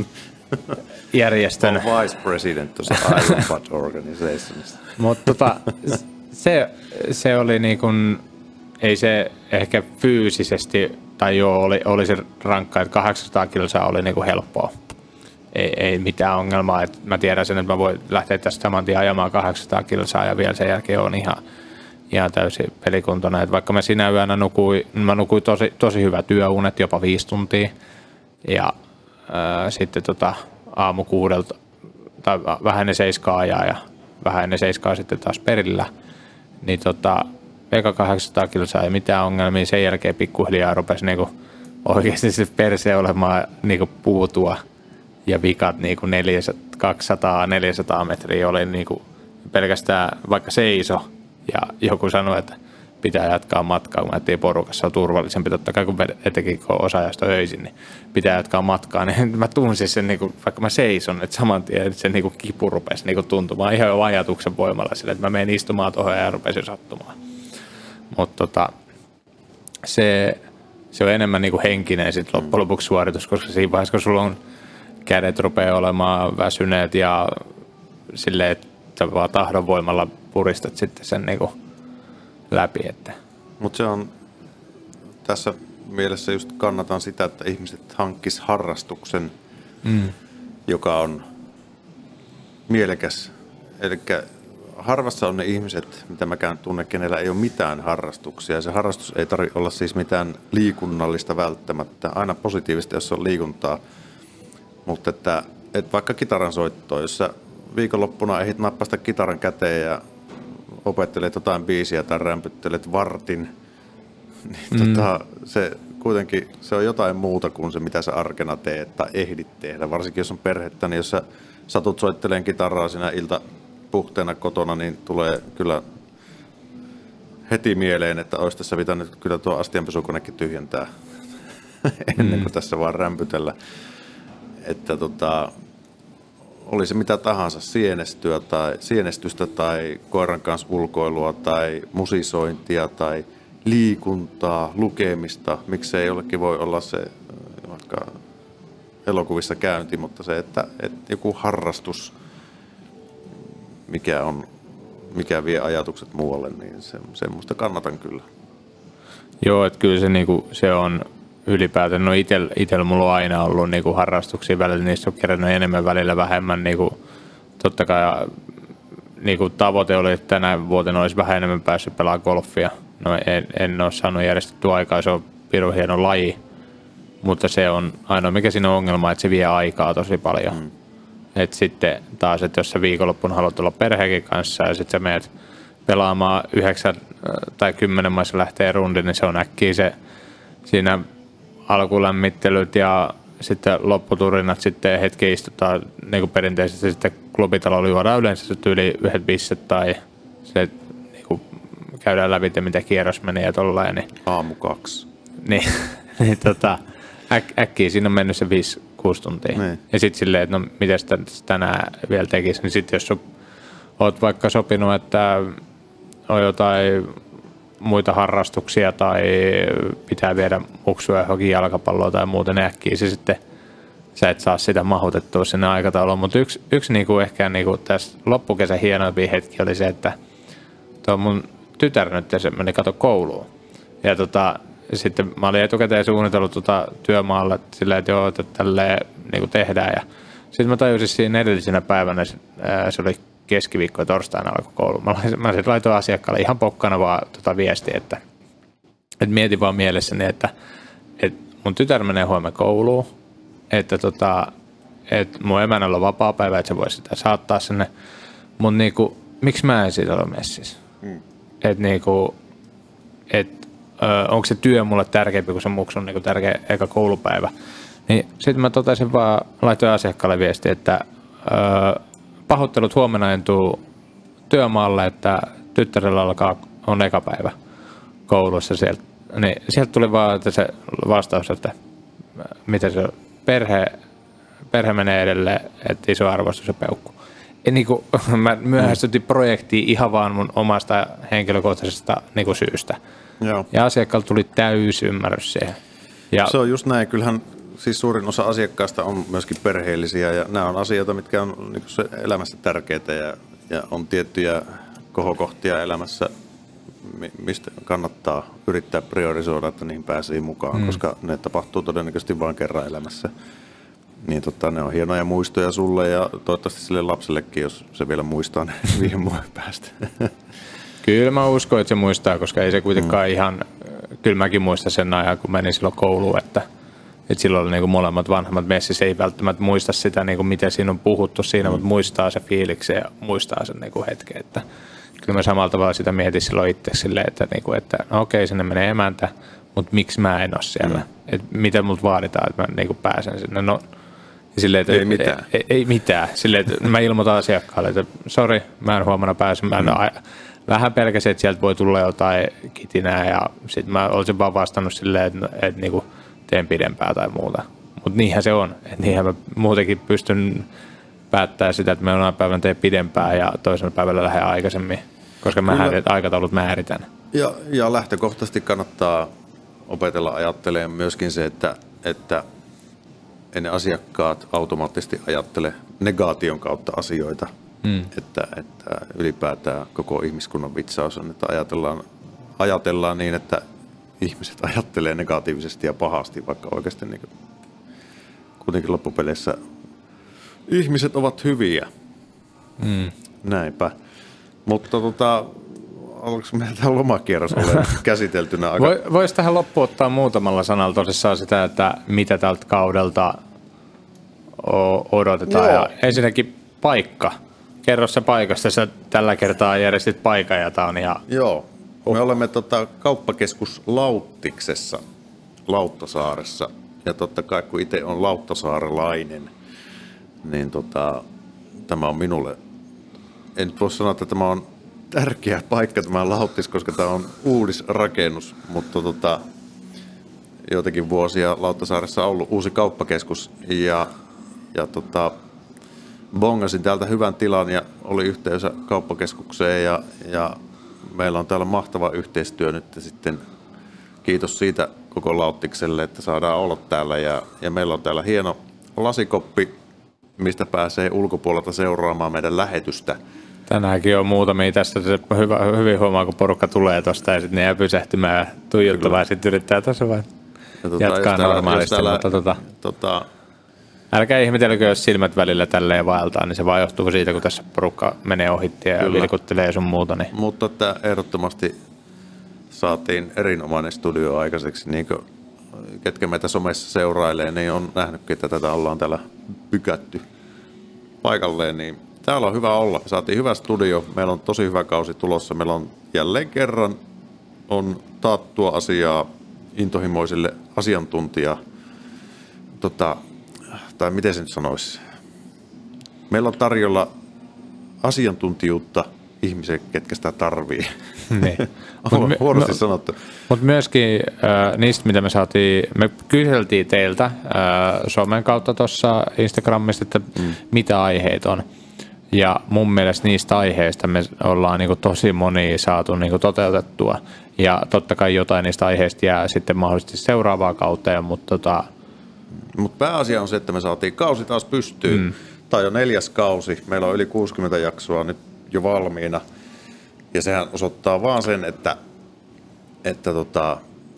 järjestön. On vice president tuossa Ironbutt Organizationista. Mutta tota, se, se oli niin kuin, ei se ehkä fyysisesti, tai joo, oli, oli se rankka, että kahdeksansataa kilsaa oli niin kuin helppoa. Ei, ei mitään ongelmaa. Et mä tiedän sen, että mä voin lähteä tästä saman tien ajamaan kahdeksansataa kilsaa ja vielä sen jälkeen on ihan, ihan täysin pelikuntoinen. Et vaikka mä sinä yönä nukuin, mä nukuin tosi, tosi hyvä työunet, jopa viisi tuntia. Ja ää, sitten tota, aamu kuudelta, tai vähän ennen seiskaa ajaa ja vähän ennen seiskaa sitten taas perillä. Niin tota, eka kahdeksansataa kilsaa ei mitään ongelmia. Sen jälkeen pikkuhiljaa rupesi niinku oikeasti se perse olemaan niinku puutua. Ja vikat niinku kaksisataa neljäsataa metriä oli niinku pelkästään vaikka seiso. Ja joku sanoi, että pitää jatkaa matkaa, kun ajattelin porukassa on turvallisempi. Totta kai kun etenkin kun osa-ajasta öisin, niin pitää jatkaa matkaa. Niin mä tunsin sen, niinku, vaikka mä seison, että saman tien että se niinku kipu rupesi niinku tuntumaan ihan jo ajatuksen voimalla sille, että mä menen istumaan tuohon ja rupesin sattumaan. Mutta tota, se, se on enemmän niinku henkinen sit loppujen lopuksi suoritus, koska siinä vaiheessa, kun sulla on kädet rupeaa olemaan väsyneet ja silleen, että sä vaan tahdonvoimalla puristat sitten sen niinku läpi. Mutta se on tässä mielessä just kannatan sitä, että ihmiset hankkis harrastuksen, mm. joka on mielekäs. Eli harvassa on ne ihmiset, mitä mäkään tunnen, kenellä ei ole mitään harrastuksia. Se harrastus ei tarvitse olla siis mitään liikunnallista välttämättä. Aina positiivista, jos on liikuntaa. Mutta että, että vaikka kitaran soittoa, jos sä viikonloppuna ehdit nappasta kitaran käteen ja opettelet jotain biisiä tai rämpyttelet vartin, niin mm. tota, se kuitenkin se on jotain muuta kuin se, mitä sä arkena teet tai ehdit tehdä. Varsinkin jos on perhettä, niin jos sä satut soittelemaan kitaraa siinä iltapuhteena kotona, niin tulee kyllä heti mieleen, että olisi tässä pitänyt kyllä tuo astianpesukonekin tyhjentää ennen kuin mm. tässä vaan rämpytellä. Että tota, oli se mitä tahansa, sienestyä tai, sienestystä tai koiran kanssa ulkoilua tai musisointia tai liikuntaa, lukemista. Miksei jollekin voi olla se vaikka elokuvissa käynti, mutta se, että, että joku harrastus, mikä, on, mikä vie ajatukset muualle, niin se, semmoista kannatan kyllä. Joo, että kyllä se, niinku, se on ylipäätään, no itellä itel mulla on aina ollut niinku harrastuksia välillä, niistä on kerännyt enemmän välillä vähemmän. Niinku, totta kai niinku, tavoite oli, että tänä vuotena olisi vähän enemmän päässyt pelaamaan golfia. No en, en ole saanut järjestettyä aikaa, se on pirun hieno laji, mutta se on ainoa mikä siinä on ongelma, että se vie aikaa tosi paljon. Mm. Et sitten taas, että jos sä viikonloppuna haluat olla perheenkin kanssa ja sitten sä menet pelaamaan yhdeksän tai kymmenen maissa lähtee rundi, niin se on äkkiä se siinä alkulämmittelyt ja sitten lopputurinat sitten hetki istutaan niin kuin perinteisesti sitten klubitalolla juodaan yleensä yli yhdet bisset tai se niin kuin käydään läpi, mitä kierros menee ja tollain. Niin, aamu kaksi. Niin, niin tota, äk, äkkiä siinä on mennyt se viisi kuusi tuntia. Niin. Ja sitten silleen, että no mitäs tänään vielä tekisi, niin sitten jos olet vaikka sopinut, että on jotain muita harrastuksia tai pitää viedä muksuja johonkin jalkapalloa tai muuten äkkiä, se sitten sä et saa sitä mahutettua sinne aikatauluun. Mutta yksi, yksi niinku ehkä niinku tässä loppukesän hienoimpia hetki oli se, että tuo mun tytär nyt se meni kato kouluun. Ja tota, sitten mä olin etukäteen suunnitellut tota työmaalla silleen, että joo, että tälleen niinku tehdään. Ja sitten mä tajusin siinä edellisenä päivänä, se oli keskiviikko ja torstaina alkoi koulu. Mä, mä sitten laitoin asiakkaalle ihan pokkana vaan tota viestiä, että, että mietin vaan mielessäni, että, että mun tytär menee huomenna kouluun, että, tota, että mun emännällä on vapaa päivä, että se voisi sitä saattaa sinne, mutta niinku, miksi mä en siitä ole messissä? Hmm. Että niinku, et, onko se työ mulle tärkeämpi kuin se muksun niinku tärkeä eka koulupäivä? Niin sitten mä totesin vaan, laitoin asiakkaalle viestiä, että ö, pahoittelut huomenna en tuu työmaalle, että tyttärellä alkaa on eka päivä koulussa sieltä. Niin sieltä tuli vaan että se vastaus, että miten se perhe, perhe menee edelleen, että iso arvostus ja peukku. Ja niin kuin, mä myöhästytin projektiin ihan vaan mun omasta henkilökohtaisesta niin kuin syystä. Joo. Ja asiakkaalta tuli täysi ymmärrys siihen. Ja se on just näin, kyllähän siis suurin osa asiakkaista on myöskin perheellisiä ja nämä on asioita, mitkä on niin se elämässä tärkeitä ja, ja on tiettyjä kohokohtia elämässä, mistä kannattaa yrittää priorisoida, että niihin pääsee mukaan, mm. koska ne tapahtuu todennäköisesti vain kerran elämässä. Niin tota, ne on hienoja muistoja sulle ja toivottavasti sille lapsellekin, jos se vielä muistaa ne viiden vuoden päästä. Kyllä mä uskon, että se muistaa, koska ei se kuitenkaan mm. ihan, kyllä mäkin muistan sen ajan, kun menin silloin kouluun, että, että silloin oli niin kuin molemmat vanhemmat messissä, ei välttämättä muista sitä, niin kuin miten siinä on puhuttu siinä, mm. mutta muistaa se fiiliksen ja muistaa sen niin kuin hetken, että kyllä mä samalla tavalla sitä mietin silloin itse silleen, että, niin kuin, että no okei, sinne menee emäntä, mutta miksi mä en ole siellä, mm. että mitä multa vaaditaan, että mä niin kuin pääsen sinne, no silleen, että ei mitään. Ei, ei mitään. Silleen, että mä ilmoitan asiakkaalle, että sori, mä en huomenna pääse. Mä en mm. vähän pelkäsin, että sieltä voi tulla jotain kitinää ja sitten mä olisin vaan vastannut silleen, että, että niinku teen pidempää tai muuta. Mutta niinhän se on. Että niinhän mä muutenkin pystyn päättämään sitä, että mä jonain päivänä teen pidempää ja toisena päivällä lähden aikaisemmin, koska mä häirit, aikataulut määritän. Ja, ja lähtökohtaisesti kannattaa opetella ajattelemaan myöskin se, että, että ei ne asiakkaat automaattisesti ajattele negaation kautta asioita, mm. että, että ylipäätään koko ihmiskunnan vitsaus on, että ajatellaan, ajatellaan niin, että ihmiset ajattelee negatiivisesti ja pahasti, vaikka oikeasti niin kuin, kuitenkin loppupeleissä ihmiset ovat hyviä. Mm. Näinpä. Mutta tota, oliko meillä tämä lomakierros ole käsiteltynä? Aika... Voisi tähän loppuun ottaa muutamalla sanalla tosissaan sitä, että mitä tältä kaudelta odotetaan. Ja ensinnäkin paikka. Kerro se paikasta. Sä tällä kertaa järjestit paikajatan. Ja... Joo. Me olemme tota, kauppakeskus Lauttiksessa, Lauttasaaressa. Ja totta kai kun itse on lauttasaarelainen, niin tota, tämä on minulle, en nyt voi sanoa, että tämä on tärkeä paikka tämä Lauttis, koska tämä on uudisrakennus, mutta tota, joitakin vuosia Lauttasaaressa on ollut uusi kauppakeskus ja, ja tota, bongasin täältä hyvän tilan ja oli yhteydessä kauppakeskukseen ja, ja meillä on täällä mahtava yhteistyö nyt sitten. Kiitos siitä koko Lauttikselle, että saadaan olla täällä ja, ja meillä on täällä hieno lasikoppi, mistä pääsee ulkopuolelta seuraamaan meidän lähetystä. Tänäänkin on muutamia tästä. Hyvä, hyvin huomaa, kun porukka tulee tuosta ja sitten ne jää pysähtymään ja tuijottamaan ja sitten yrittää tuossa vain tuota, jatkaa normaalisti. Täällä, mutta tota, tota, älkää ihmetelkö, jos silmät välillä tälleen vaeltaa, niin se vaan johtuu siitä, kun tässä porukka menee ohitti ja kyllä. vilkuttelee sun muuta. Niin. Mutta että ehdottomasti saatiin erinomainen studio aikaiseksi. Niin kuin, ketkä meitä somessa seurailee, niin on nähnytkin, että tätä ollaan täällä pykätty paikalleen. Niin täällä on hyvä olla. Saatiin hyvä studio. Meillä on tosi hyvä kausi tulossa. Meillä on jälleen kerran on taattua asiaa intohimoisille asiantuntija, tota, tai miten se nyt sanoisi. Meillä on tarjolla asiantuntijuutta ihmisille, ketkä sitä tarvii. Niin. On huonosti sanottu. Mutta myöskin äh, niistä, mitä me saatiin, me kyseltiin teiltä äh, somen kautta tuossa Instagramista, että mm. mitä aiheita on. Ja mun mielestä niistä aiheista me ollaan niinku tosi monia saatu niinku toteutettua. Ja totta kai jotain niistä aiheista jää sitten mahdollisesti seuraavaa kauteen, mutta tota... Mut pääasia on se, että me saatiin kausi taas pystyyn. Mm. Tämä on jo neljäs kausi. Meillä on yli kuusikymmentä jaksoa nyt jo valmiina. Ja sehän osoittaa vaan sen, että, että tota,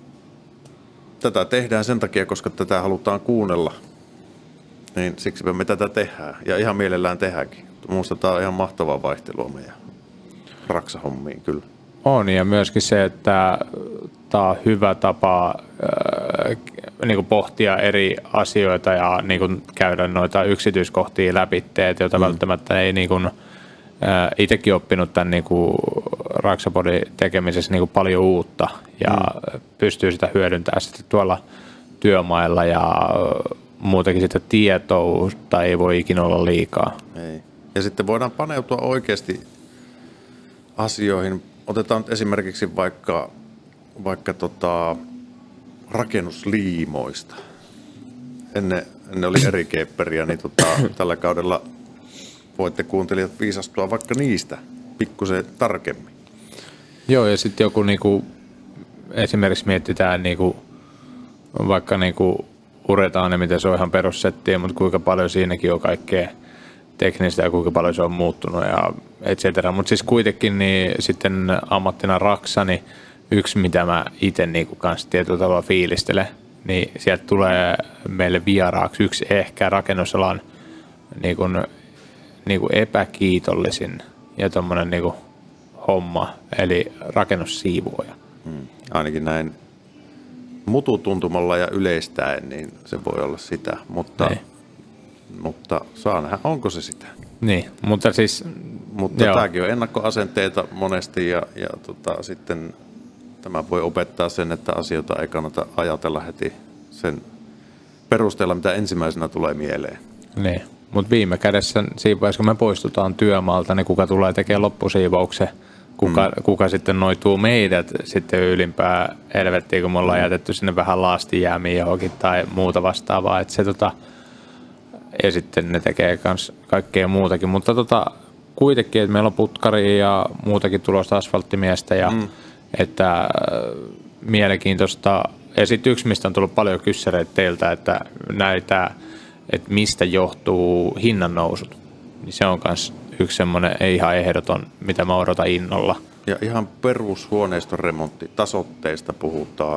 tätä tehdään sen takia, koska tätä halutaan kuunnella. Niin siksi me tätä tehdään. Ja ihan mielellään tehdäänkin. Minusta tämä on ihan mahtavaa vaihtelua meidän raksahommiin kyllä. On, ja myöskin se, että tämä on hyvä tapa äh, niin kuin pohtia eri asioita ja niin kuin käydä noita yksityiskohtia läpi, joita mm. välttämättä ei niin kuin, äh, itsekin oppinut tämän niin kuin Raksapodin tekemisessä niin kuin paljon uutta ja mm. pystyy sitä hyödyntämään sitten tuolla työmailla ja muutenkin sitä tietoutta ei voi ikinä olla liikaa. Ei. Ja sitten voidaan paneutua oikeasti asioihin. Otetaan nyt esimerkiksi vaikka, vaikka tota, rakennusliimoista. Ennen, ennen oli eri kepperiä, niin tota, tällä kaudella voitte kuuntelijat viisastua vaikka niistä pikkusen tarkemmin. Joo, ja sitten joku niinku, esimerkiksi mietitään niinku, vaikka niinku uretaan ne, miten se on ihan perussettiä, mutta kuinka paljon siinäkin on kaikkea teknistä ja kuinka paljon se on muuttunut ja et cetera. Mutta siis kuitenkin niin sitten ammattina raksa, niin yksi mitä mä itse niinku kanssa tietyllä tavalla fiilistelen, niin sieltä tulee meille vieraaksi yksi ehkä rakennusalan niinku, niinku epäkiitollisin ja tommonen niinku homma, eli rakennussiivooja. Hmm. Ainakin näin mututuntumalla ja yleistäen, niin se voi olla sitä, mutta, mutta saa nähdä, onko se sitä. Niin, mutta siis... Mutta tämäkin on ennakkoasenteita monesti ja, ja tota, sitten tämä voi opettaa sen, että asioita ei kannata ajatella heti sen perusteella, mitä ensimmäisenä tulee mieleen. Niin, mutta viime kädessä siinä vaiheessa, kun me poistutaan työmaalta, niin kuka tulee tekemään loppusiivouksen, kuka, mm. kuka sitten noituu meidät sitten ylimpää helvettiin, kun me ollaan mm. jätetty sinne vähän laastijäämiin johonkin tai muuta vastaavaa. Et se, tota, ja sitten ne tekee myös kaikkea muutakin, mutta tota, kuitenkin, että meillä on putkari ja muutakin tulosta asfalttimiestä ja mm. että äh, mielenkiintoista. Ja sitten yksi, mistä on tullut paljon kyssäreitä teiltä, että näitä, että mistä johtuu hinnan nousut, niin se on myös yksi semmoinen ei ihan ehdoton, mitä mä odotan innolla. Ja ihan perushuoneiston remontti, tasotteista puhutaan.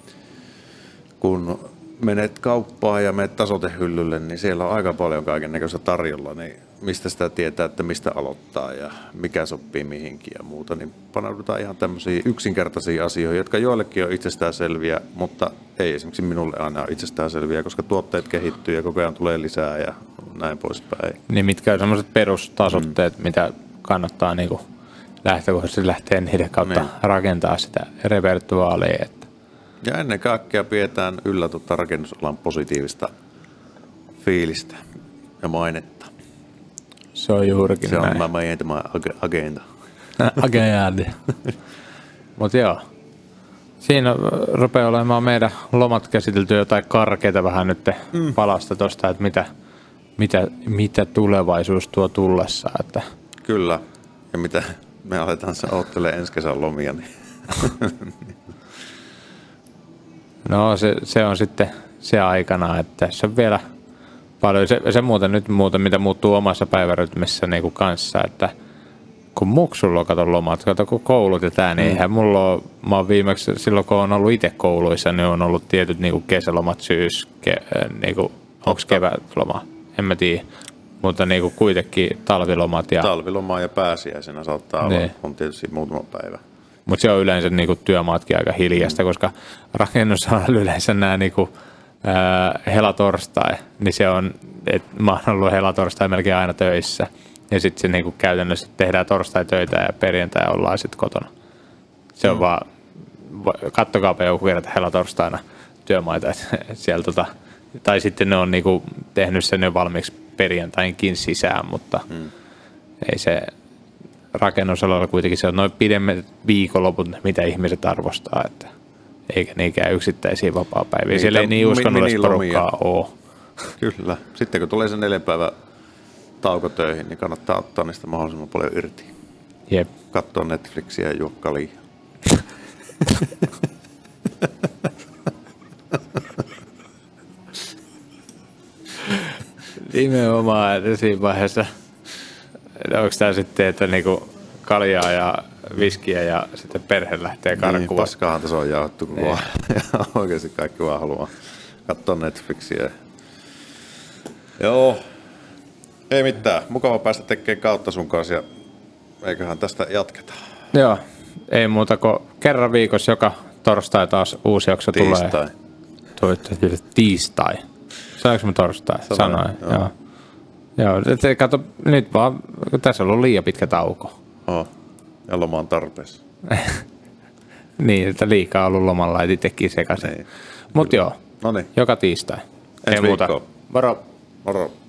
Kun menet kauppaan ja menet tasotehyllylle, niin siellä on aika paljon kaikennäköistä tarjolla, niin mistä sitä tietää, että mistä aloittaa ja mikä sopii mihinkin ja muuta, niin paneudutaan ihan tämmöisiin yksinkertaisiin asioihin, jotka joillekin on itsestäänselviä, mutta ei esimerkiksi minulle aina ole itsestäänselviä, koska tuotteet kehittyy ja koko ajan tulee lisää ja näin poispäin. Niin mitkä on sellaiset perustasotteet, mm. mitä kannattaa niinku lähtökohtaisesti lähteä niiden kautta niin. rakentaa sitä repertuaalia. Että. Ja ennen kaikkea pidetään yllä tuota rakennusalan positiivista fiilistä ja mainetta. Se on juurikin Se on näin. mä meidän tämä agenda. Agenda. Mutta joo. Siinä rupeaa olemaan meidän lomat käsitelty jotain karkeita vähän nyt mm. palasta tuosta, että mitä, mitä, mitä tulevaisuus tuo tullessa. Että. Kyllä. Ja mitä me aletaan odottelemaan ensi kesän lomia. Niin. No se, se on sitten se aikana, että se on vielä paljon. Se, se muuten nyt muuten, mitä muuttuu omassa päivärytmissä niin kuin kanssa, että kun muksulla on kato lomat, kato kun koulut ja tää, niin mm. eihän mulla ole, mä oon viimeksi silloin kun on ollut itse kouluissa, niin on ollut tietyt niin kuin kesälomat, syys, ke, niin kuin, onko kevätloma, en mä tiedä, mutta niin kuin kuitenkin talvilomat. Ja, Talviloma ja pääsiäisenä saattaa niin. olla, on tietysti muutama päivä. Mutta se on yleensä niin kuin työmaatkin aika hiljasta, mm. koska rakennusalalla yleensä nämä niin kuin, ää, helatorstai, niin se on, että mä oon ollut helatorstai melkein aina töissä. Ja sitten se niinku käytännössä tehdään torstai-töitä ja perjantai ollaan sitten kotona. Se on mm. vaan, kattokaapa joku kerran helatorstaina työmaita. Siellä tota, tai sitten ne on niinku tehnyt sen jo valmiiksi perjantainkin sisään, mutta mm. ei se rakennusalalla kuitenkin se on noin pidemmät viikonloput, mitä ihmiset arvostaa, että eikä niinkään yksittäisiä vapaapäiviä. Niitä siellä ei niin uskonnollista porukkaa ole. Kyllä. Sitten kun tulee se neljän päivän tauko töihin, niin kannattaa ottaa niistä mahdollisimman paljon irti. Jep. Katsoa Netflixiä ja juo kalia. Nimenomaan, että siinä vaiheessa, onko tämä sitten, että niinku kaljaa ja viskiä ja sitten perhe lähtee karkuun? Niin, paskaahan tässä on jaottu koko ajan. Ja oikeasti kaikki vaan haluaa katsoa Netflixiä. Joo. Ei mitään. Mukava päästä tekemään kautta sun kanssa ja eiköhän tästä jatketa. Joo. Ei muuta kuin kerran viikossa joka torstai taas uusi jakso tiistai. tulee. Tiistai. Tiistai. Sanoinko mä torstai? Sanoin. Joo. Joo. Joo. Et, kato, nyt vaan, tässä on ollut liian pitkä tauko. Oh. Ja loma on tarpeessa. Niin, että liikaa ollut lomalla, et itsekin sekaisin. Mutta joo. Noniin. Joka tiistai. Ensi Ei muuta. viikkoa. Moro. Moro.